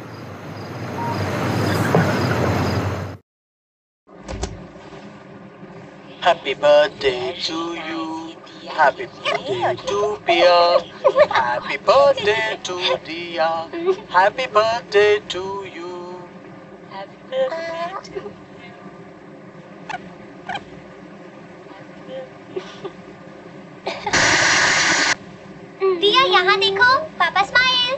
Happy birthday to you. Happy birthday to Pia. Happy birthday to Dia. Happy birthday to you. Happy birthday to दिया यहाँ देखो, पापा स्माइल।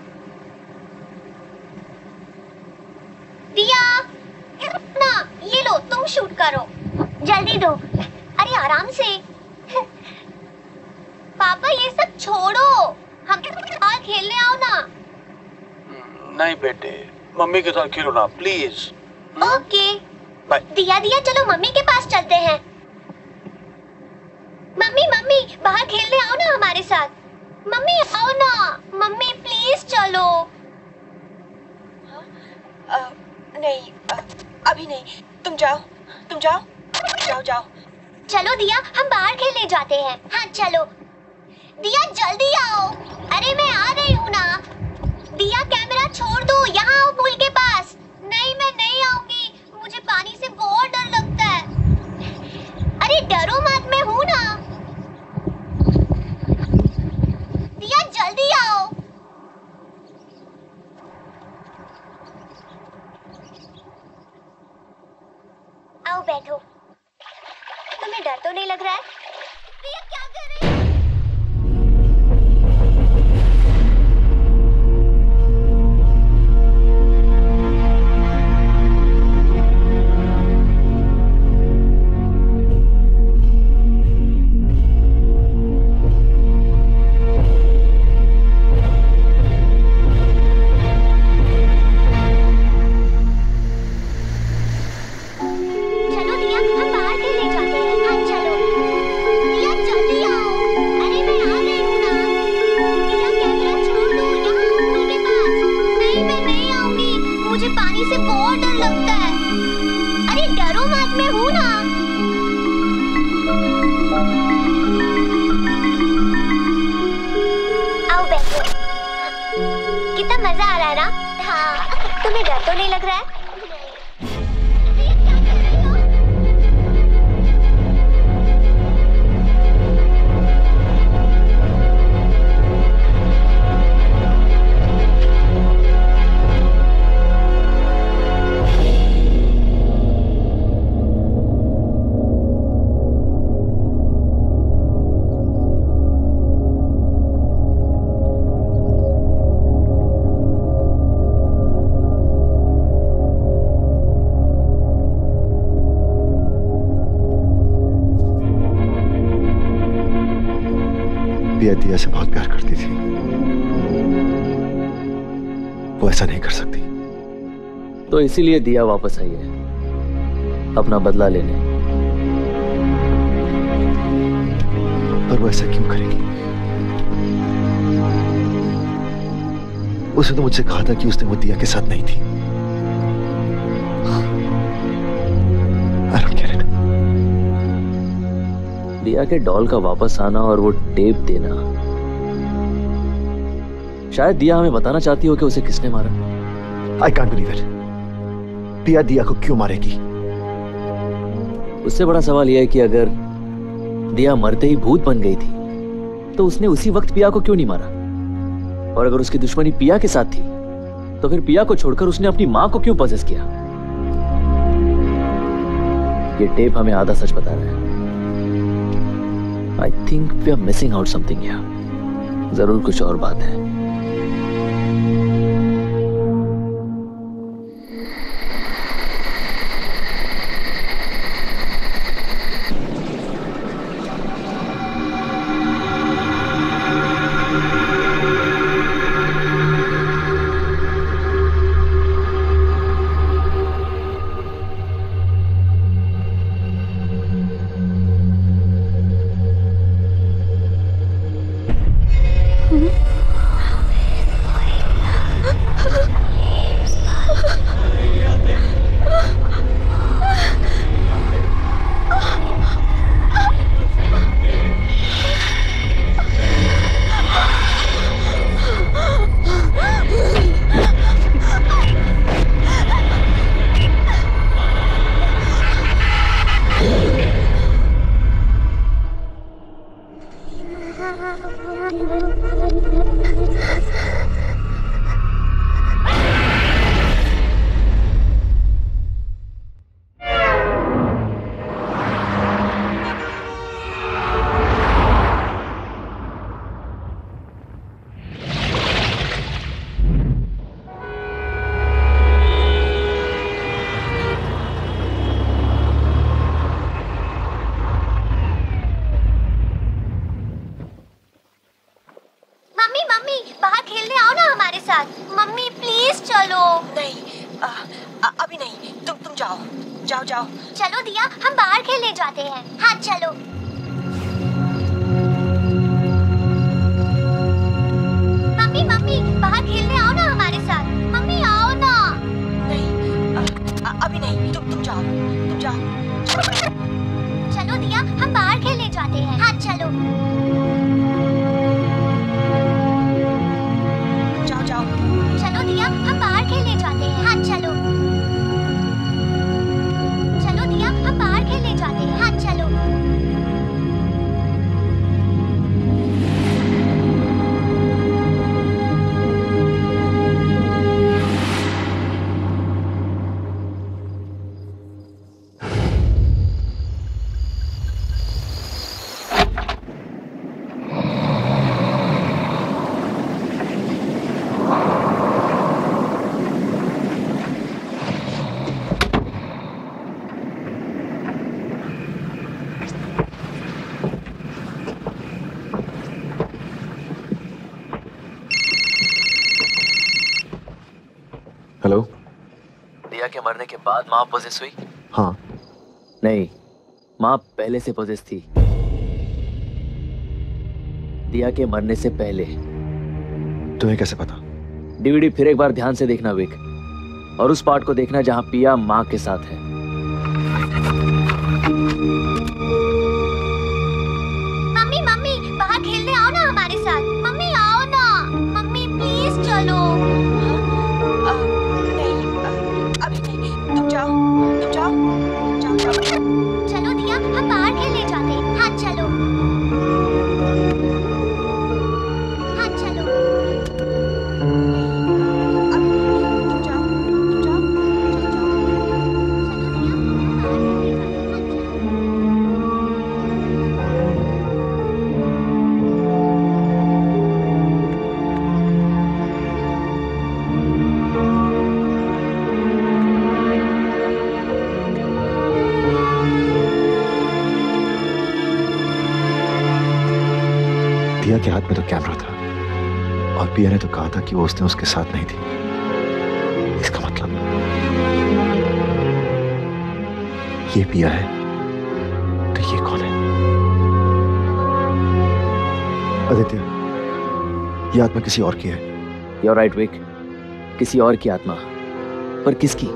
दिया ना, ये लो, तुम शूट करो, जल्दी दो। अरे आराम से। पापा ये सब छोड़ो, हम बाहर खेलने आओ ना। नहीं बेटे, मम्मी के साथ खेलो ना प्लीज। ओके। दिया दिया चलो मम्मी के पास चलते हैं। मम्मी मम्मी बाहर खेलने आओ ना हमारे साथ। मम्मी आओ ना, मम्मी प्लीज चलो। नहीं, अभी नहीं। तुम जाओ, तुम जाओ, जाओ जाओ। चलो दिया, हम बाहर खेलने जाते हैं। हाँ चलो। दिया जल्दी आओ। अरे मैं आ रही हूँ ना। दिया कैमरा छोड़ दो, यहाँ आओ पूल के पास। नहीं मैं नहीं आऊंगी, मुझे पानी से बहुत डर लगता है। अरे डरो मत, मैं हूँ ना। दिया जल्दी आओ। आओ बैठो। तुम्हें डर तो नहीं लग रहा है? दिया क्या कर रही है? कितना मजा आ रहा है ना? हाँ, तुम्हें डर तो नहीं लग रहा है? दिया से बहुत प्यार करती थी, वो ऐसा नहीं कर सकती। तो इसीलिए दिया वापस आई है अपना बदला लेने। पर वो ऐसा क्यों करेगी? उसने तो मुझसे कहा था कि उसने वो दिया के साथ नहीं थी। I don't get it. दिया के डॉल का वापस आना और वो टेप देना, शायद दिया हमें बताना चाहती हो कि उसे किसने मारा। I can't believe it. पिया दिया को क्यों मारेगी? उससे बड़ा सवाल यह है कि अगर दिया मरते ही भूत बन गई थी तो उसने उसी वक्त पिया को क्यों नहीं मारा? और अगर उसकी दुश्मनी पिया के साथ थी तो फिर पिया को छोड़कर उसने अपनी मां को क्यों पजेस किया? ये टेप हमें आधा सच बता रहा है। I think we are missing out something here. जरूर कुछ और बात है। अभी नहीं, तुम जाओ जाओ जाओ। चलो दिया, हम बाहर खेलने जाते हैं। हाँ चलो। मम्मी मम्मी, बाहर खेलने आओ ना हमारे साथ। मम्मी आओ ना। नहीं, अभी नहीं, तुम जाओ, तुम जाओ। चलो दिया, हम बाहर खेलने जाते हैं। हाँ चलो। जाओ जाओ। चलो दिया, हम बाहर खेलने जाते हैं। हाँ चलो। चलो दिया, हम बाहर खेलने जाते हैं। हाँ चलो। हेलो। दिया के मरने के बाद माँ पोजेस हुई? हाँ। नहीं, माँ पहले से पोजेस थी। दिया के मरने से पहले। तुम्हें कैसे पता? डीवीडी फिर एक बार ध्यान से देखना विक, और उस पार्ट को देखना जहाँ पिया माँ के साथ है। मम्मी मम्मी, बाहर खेलने आओ ना हमारे साथ। मम्मी आओ ना। मम्मी प्लीज चलो। तुम जाओ, जाओ जाओ। चलो दिया, हम बाहर खेलने जाते हैं। हाँ चलो। हाँ चलो। तुम जाओ, तुम जाओ, जाओ दिया के हाथ में तो कैमरा था और पिया ने तो कहा था कि वो उसने उसके साथ नहीं थी। इसका मतलब ये पिया है तो ये कौन है? आदित्य, ये आत्मा किसी और की है। You're right, विक, किसी और की आत्मा, पर किसकी?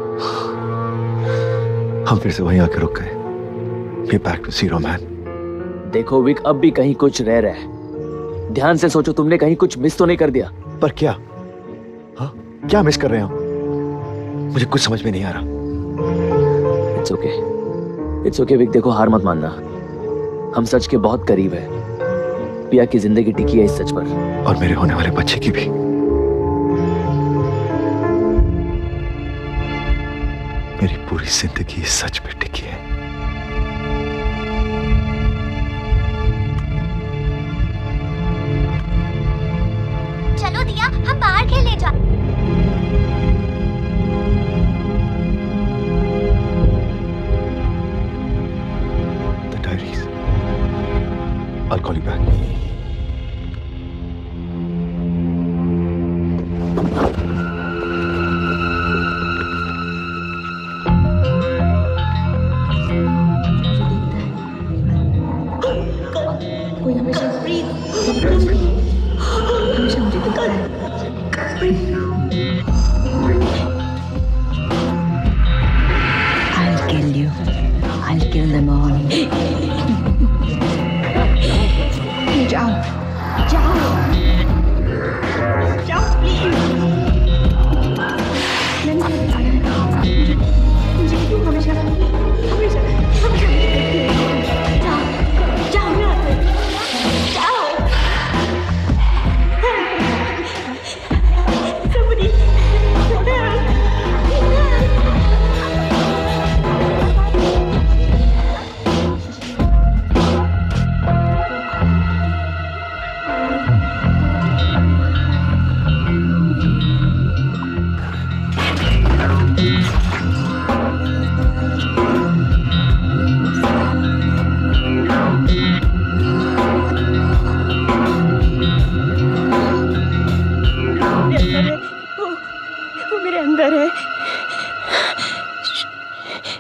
हम फिर से वहीं आकर रुक गए। We're back to zero, man. देखो विक, अब भी कहीं कुछ रह रहा है। ध्यान से सोचो, तुमने कहीं कुछ मिस तो नहीं कर दिया? पर क्या? हाँ, क्या मिस कर रहे हो? मुझे कुछ समझ में नहीं आ रहा। It's okay विक, देखो हार मत मानना। हम सच के बहुत करीब है। पिया की जिंदगी टिकी है इस सच पर, और मेरे होने वाले बच्चे की भी। मेरी पूरी जिंदगी इस सच पे टिकी है। चलो दिया, हम बाहर खेलने जा। The diaries. I'll call you back. कोई हमेशा हमेशा मुझे दिखता है।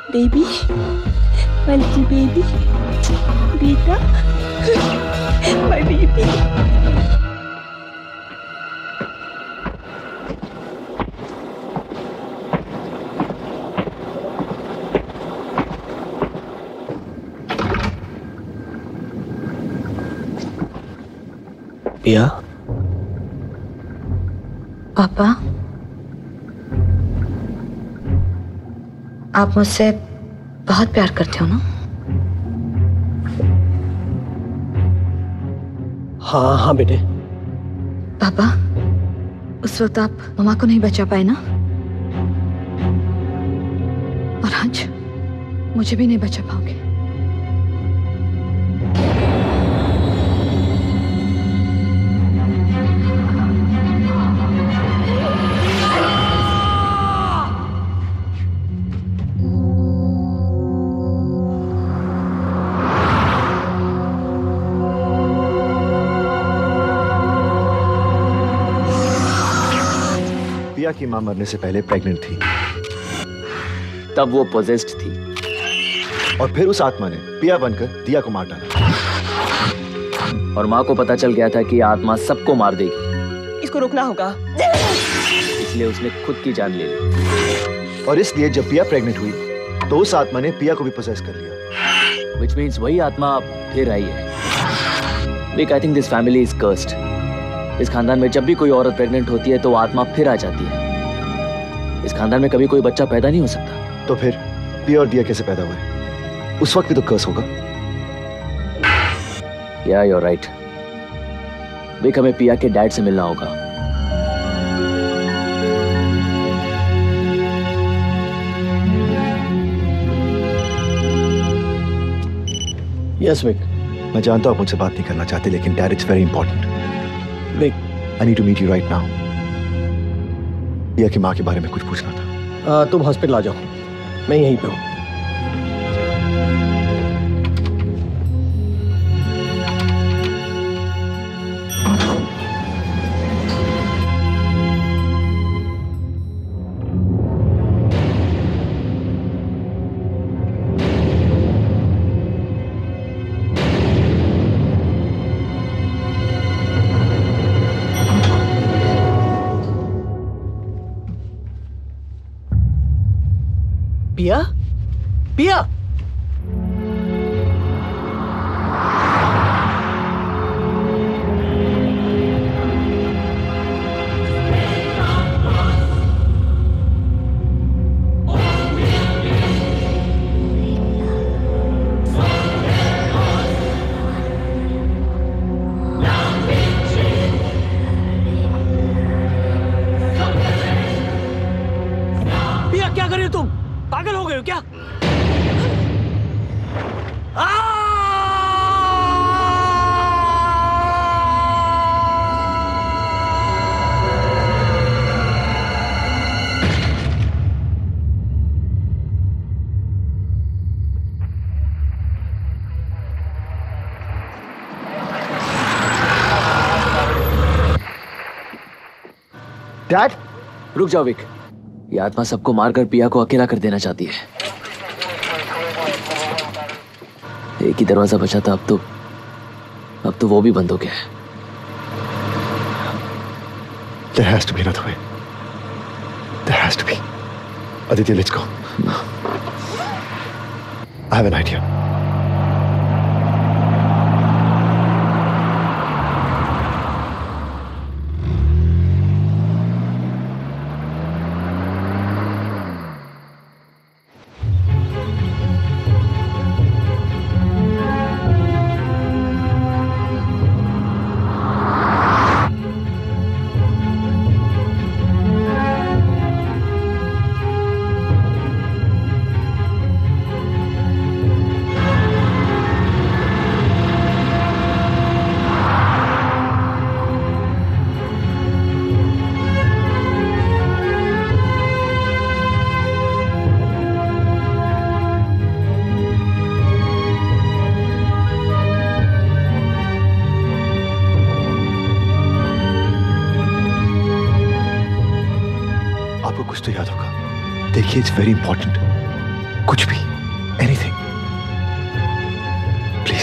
बेबी, my little baby, बेटा, my baby. पिया, पापा, आप मुझसे बहुत प्यार करते हो ना? हाँ हाँ बेटे। पापा, उस वक्त आप मम्मा को नहीं बचा पाए ना? और आज मुझे भी नहीं बचा पाओगे। की मां मरने से पहले प्रेग्नेंट थी, तब वो पोजेस्ड थी, और फिर उस आत्मा ने पिया बनकर दिया को मार डाला। और मां को पता चल गया था कि आत्मा सबको मार देगी, इसको रोकना होगा, इसलिए उसने खुद की जान ले ली। और इसलिए जब पिया प्रेग्नेंट हुई तो उस आत्मा ने पिया को भी पोजेस कर लिया। Which means वही आत्मा फिर आई है। Vic, I think this family is cursed. इस खानदान में जब भी कोई औरत प्रेग्नेंट होती है तो आत्मा फिर आ जाती है। इस खानदान में कभी कोई बच्चा पैदा नहीं हो सकता। तो फिर पिया और दिया कैसे पैदा हुए? उस वक्त भी तो कर्स होगा। Yeah, you're right. विक, हमें पिया के डैड से मिलना होगा। Yes, Vic. मैं जानता हूं आप मुझसे बात नहीं करना चाहते, लेकिन dad, it's very important. Vic, I need to meet you right now. पिया की माँ के बारे में कुछ पूछना था। तुम हॉस्पिटल आ जाओ, मैं यहीं पे हूँ। पिया, पिया, पिया, क्या कर रहे हो तुम? पागल हो गए हो क्या? डैड, रुक जाओ विक। ये आत्मा सबको मारकर पिया को अकेला कर देना चाहती है। एक ही दरवाजा बचा था, अब तो वो भी बंद हो गया है। There has to be another way. There has to be. Aditya, let's go. I have an idea. कुछ तो याद होगा। देखिए, इट्स वेरी इंपॉर्टेंट। कुछ भी, anything, please.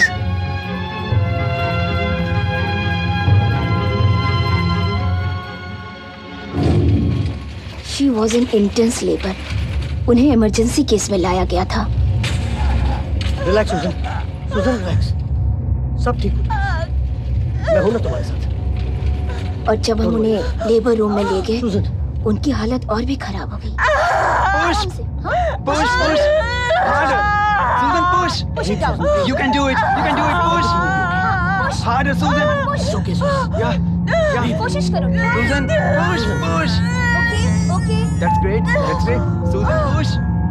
She was in intense labour. उन्हें इमरजेंसी केस में लाया गया था। रिलैक्स सुजन, सुजन रिलैक्स, सब ठीक होगा। मैं हूं ना तुम्हारे साथ। और जब हम उन्हें लेबर रूम में ले गए, उनकी हालत और भी खराब हो गई। Push, push, push, harder. Susan, push. You can do it. You can do it. Push. Harder, Susan. Okay, Yeah, yeah. कोशिश करो। Susan, push, push. Okay. That's great. That's great. Susan, push.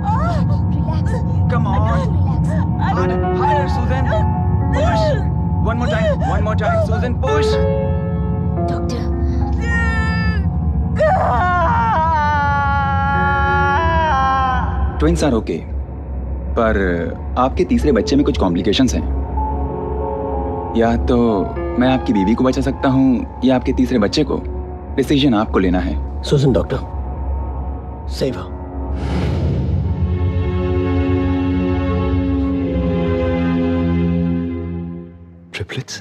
Come on. Harder, harder, Susan. Push. One more time. One more time, Susan. Push. Twins are okay, पर आपके तीसरे बच्चे में कुछ complications हैं। या तो मैं आपकी बीवी को बचा सकता हूँ या आपके तीसरे बच्चे को। डिसीजन आपको लेना है। Susan, doctor, save her. Triplets?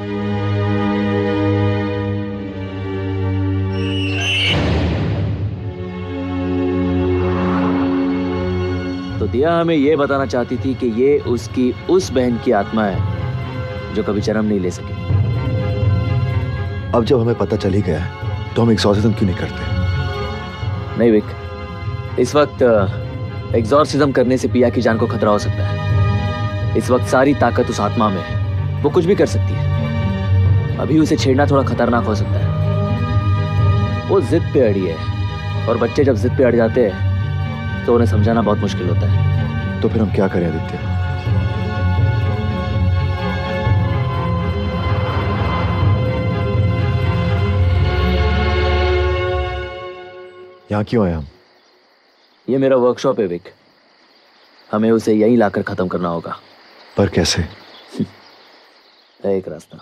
तो दिया हमें ये बताना चाहती थी कि ये उसकी उस बहन की आत्मा है जो कभी जन्म नहीं ले सकी। अब जब हमें पता चल ही गया है तो हम एक्सॉर्सिज्म क्यों नहीं करते? नहीं विक, इस वक्त एक्सॉर्सिज्म करने से पिया की जान को खतरा हो सकता है। इस वक्त सारी ताकत उस आत्मा में है, वो कुछ भी कर सकती है। अभी उसे छेड़ना थोड़ा खतरनाक हो सकता है। वो जिद पे अड़ी है, और बच्चे जब जिद पे अड़ जाते हैं तो उन्हें समझाना बहुत मुश्किल होता है। तो फिर हम क्या करें आदित्य? यहाँ क्यों आए हम? ये मेरा वर्कशॉप है विक, हमें उसे यहीं लाकर खत्म करना होगा। पर कैसे? एक रास्ता।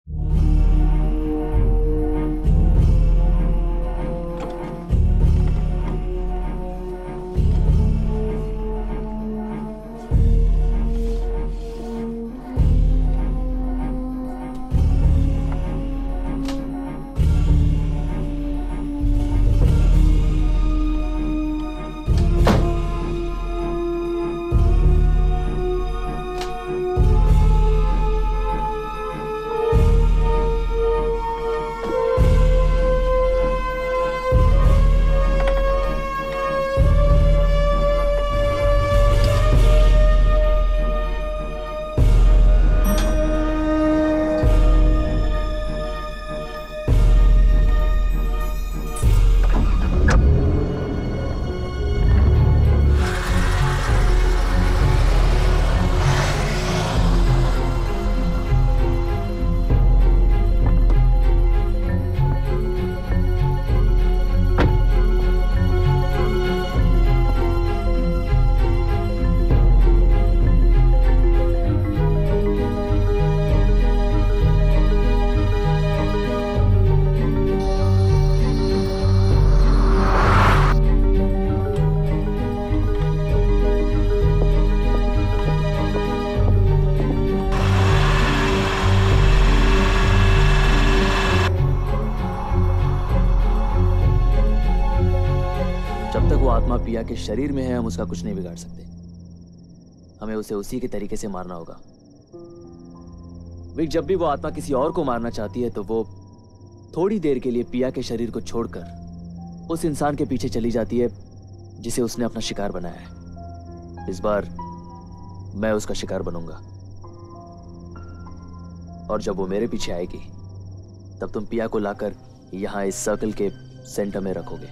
पिया के शरीर में है, हम उसका कुछ नहीं बिगाड़ सकते। हमें उसे उसी के तरीके से मारना होगा। विक, जब भी वो आत्मा किसी और को मारना चाहती है तो वो थोड़ी देर के लिए पिया के शरीर को छोड़कर उस इंसान के पीछे चली जाती है जिसे उसने अपना शिकार बनाया है। इस बार मैं उसका शिकार बनूंगा, और जब वो मेरे पीछे आएगी तब तुम पिया को लाकर यहां इस सर्कल के सेंटर में रखोगे।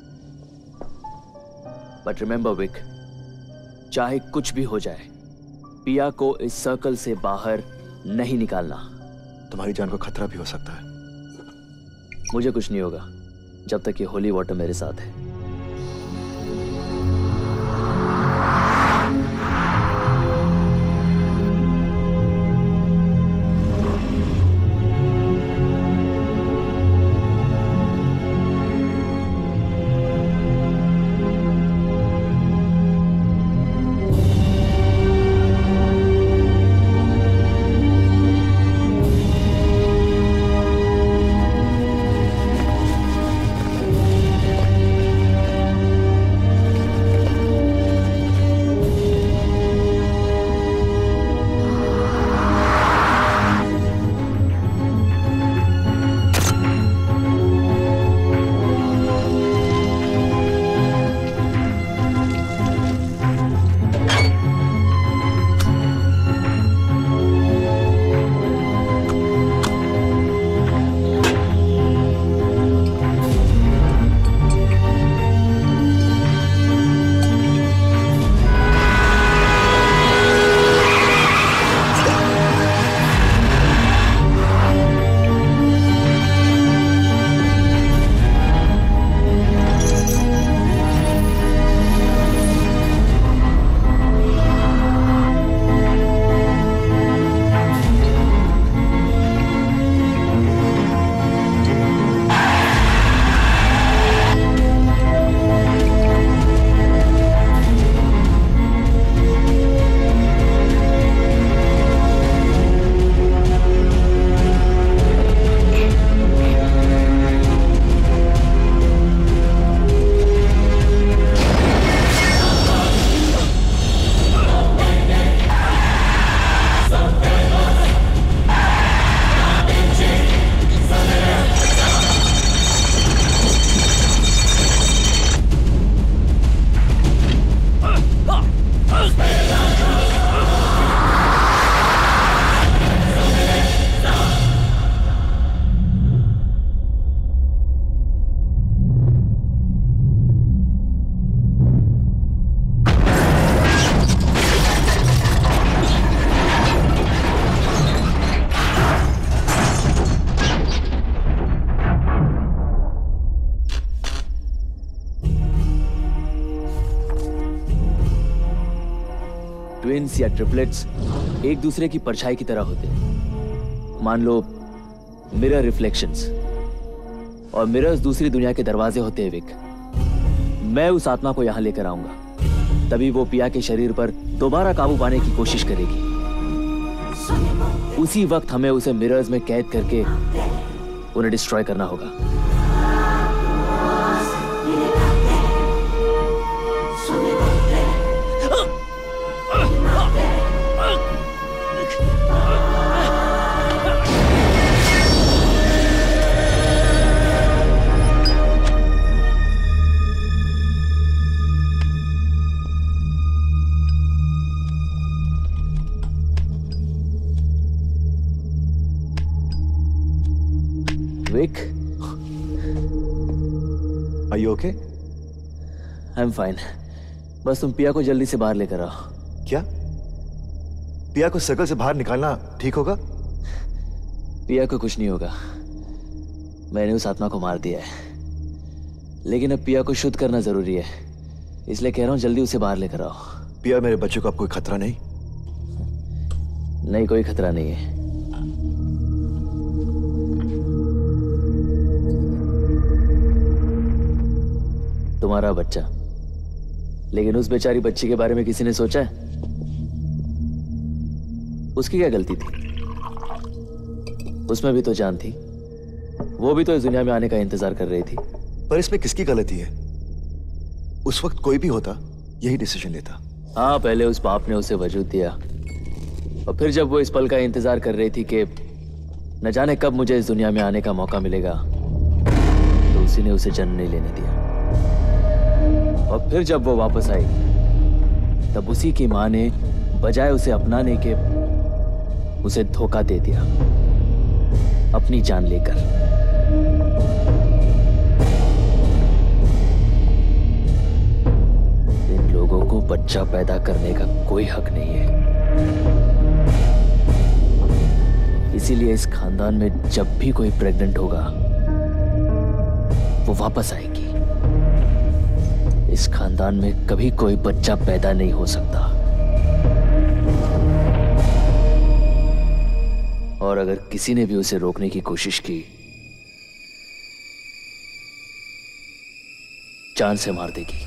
बट रिमेंबर विक, चाहे कुछ भी हो जाए, पिया को इस सर्कल से बाहर नहीं निकालना। तुम्हारी जान को खतरा भी हो सकता है। मुझे कुछ नहीं होगा जब तक ये होली वाटर मेरे साथ है। ट्विन्स या ट्रिपलेट्स एक दूसरे की परछाई की तरह होते हैं। मान लो मिरर रिफ्लेक्शंस, और मिरर्स दूसरी दुनिया के दरवाजे होते हैं विक। मैं उस आत्मा को यहां लेकर आऊंगा, तभी वो पिया के शरीर पर दोबारा काबू पाने की कोशिश करेगी। उसी वक्त हमें उसे मिरर्स में कैद करके उन्हें डिस्ट्रॉय करना होगा। Vic? Are you okay? I'm fine. बस तुम पिया को जल्दी से बाहर लेकर आओ। क्या? पिया को सर्कल से बाहर निकालना ठीक होगा? पिया को कुछ नहीं होगा। मैंने उस आत्मा को मार दिया है, लेकिन अब पिया को शुद्ध करना जरूरी है, इसलिए कह रहा हूं जल्दी उसे बाहर लेकर आओ। पिया, मेरे बच्चे को अब कोई खतरा नहीं? नहीं, कोई खतरा नहीं है। तुम्हारा बच्चा, लेकिन उस बेचारी बच्ची के बारे में किसी ने सोचा है? उसकी क्या गलती थी? उसमें भी तो जान थी, वो भी तो इस दुनिया में आने का इंतजार कर रही थी। पर इसमें किसकी गलती है? उस वक्त कोई भी होता यही डिसीजन लेता। हाँ, पहले उस बाप ने उसे वजूद दिया, और फिर जब वो इस पल का इंतजार कर रही थी कि न जाने कब मुझे इस दुनिया में आने का मौका मिलेगा, तो उसी ने उसे जन्म नहीं लेने दिया। और फिर जब वो वापस आई, तब उसी की मां ने बजाय उसे अपनाने के उसे धोखा दे दिया, अपनी जान लेकर। इन लोगों को बच्चा पैदा करने का कोई हक नहीं है, इसीलिए इस खानदान में जब भी कोई प्रेग्नेंट होगा, वो वापस आएगी। इस खानदान में कभी कोई बच्चा पैदा नहीं हो सकता, और अगर किसी ने भी उसे रोकने की कोशिश की, जान से मार देगी।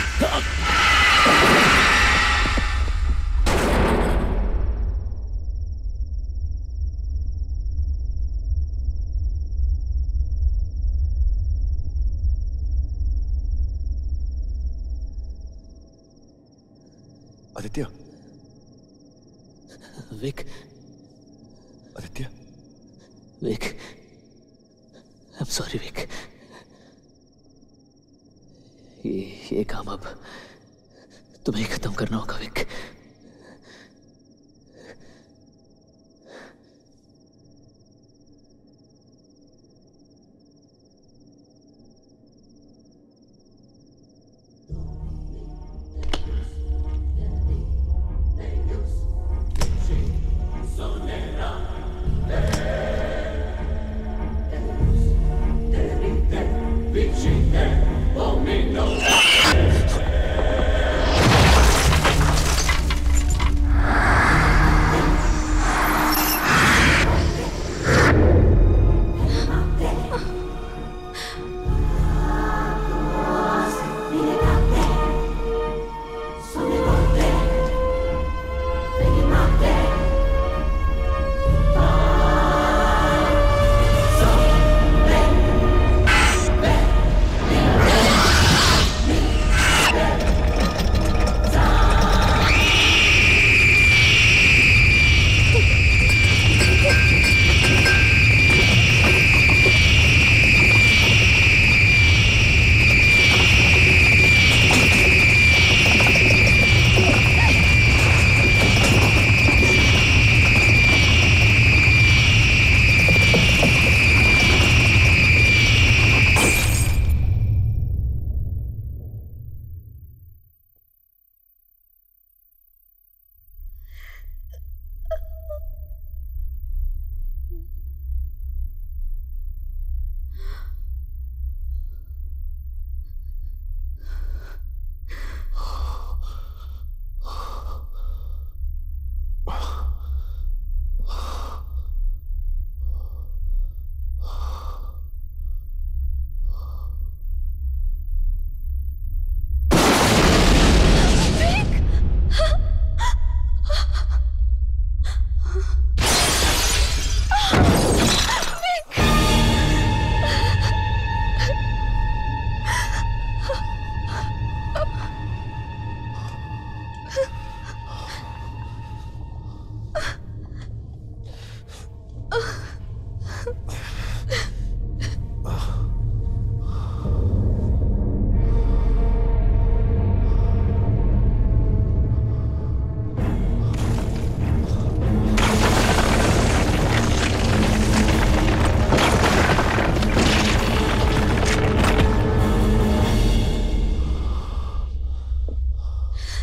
Aditya, Vic, Aditya, Vic, I am sorry Vic. ये काम अब तुम्हें खत्म करना होगा विक।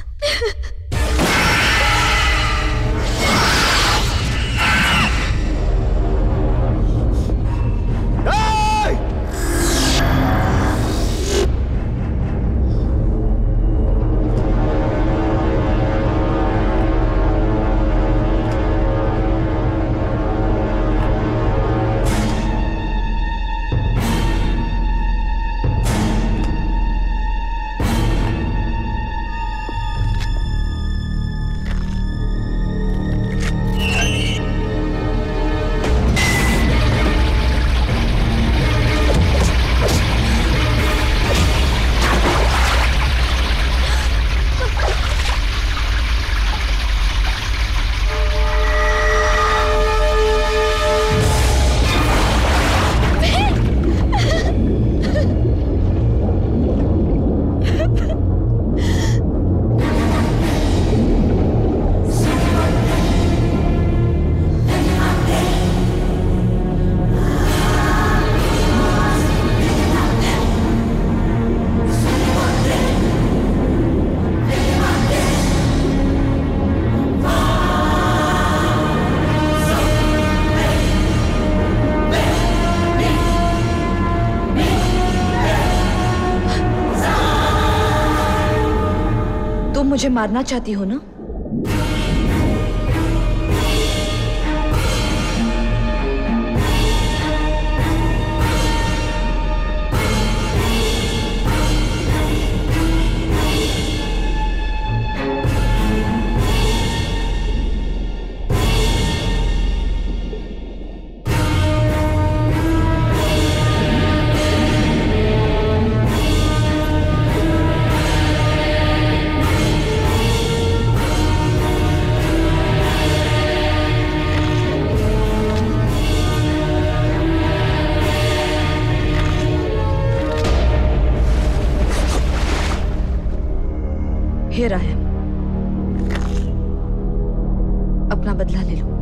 तुम मुझे मारना चाहती हो ना? Here I am. अपना बदला ले लो।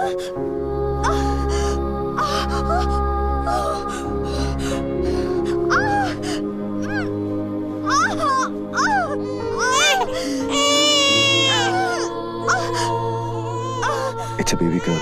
It's a baby girl.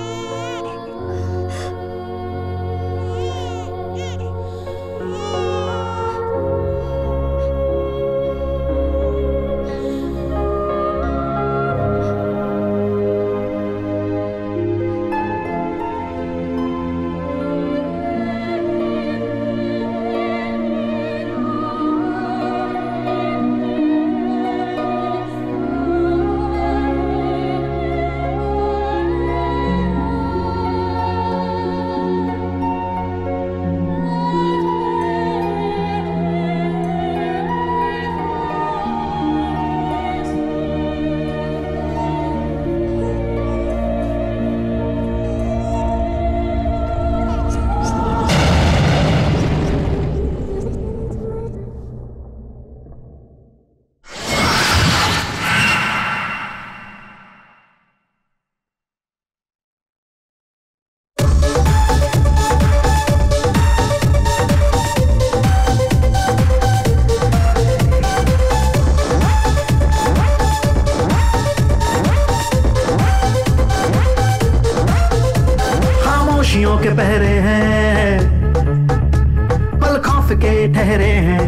के पहरे हैं, पल खौफ के ठहरे हैं।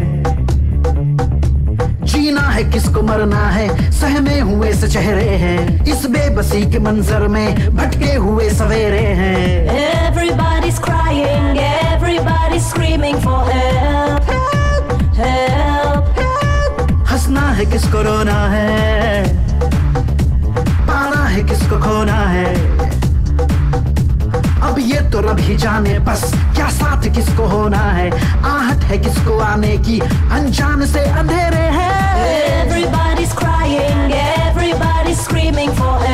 जीना है किसको मरना है, सहमे हुए से चेहरे हैं। इस बेबसी के मंजर में भटके हुए सवेरे हैं। Everybody's crying, everybody's screaming for help, help, help. हंसना है किसको रोना है, पाना है किसको खोना है। अब ये तो रब ही जाने बस क्या साथ किसको होना है। आहट है किसको आने की, अनजान से अंधेरे हैं। Everybody's crying, everybody's screaming for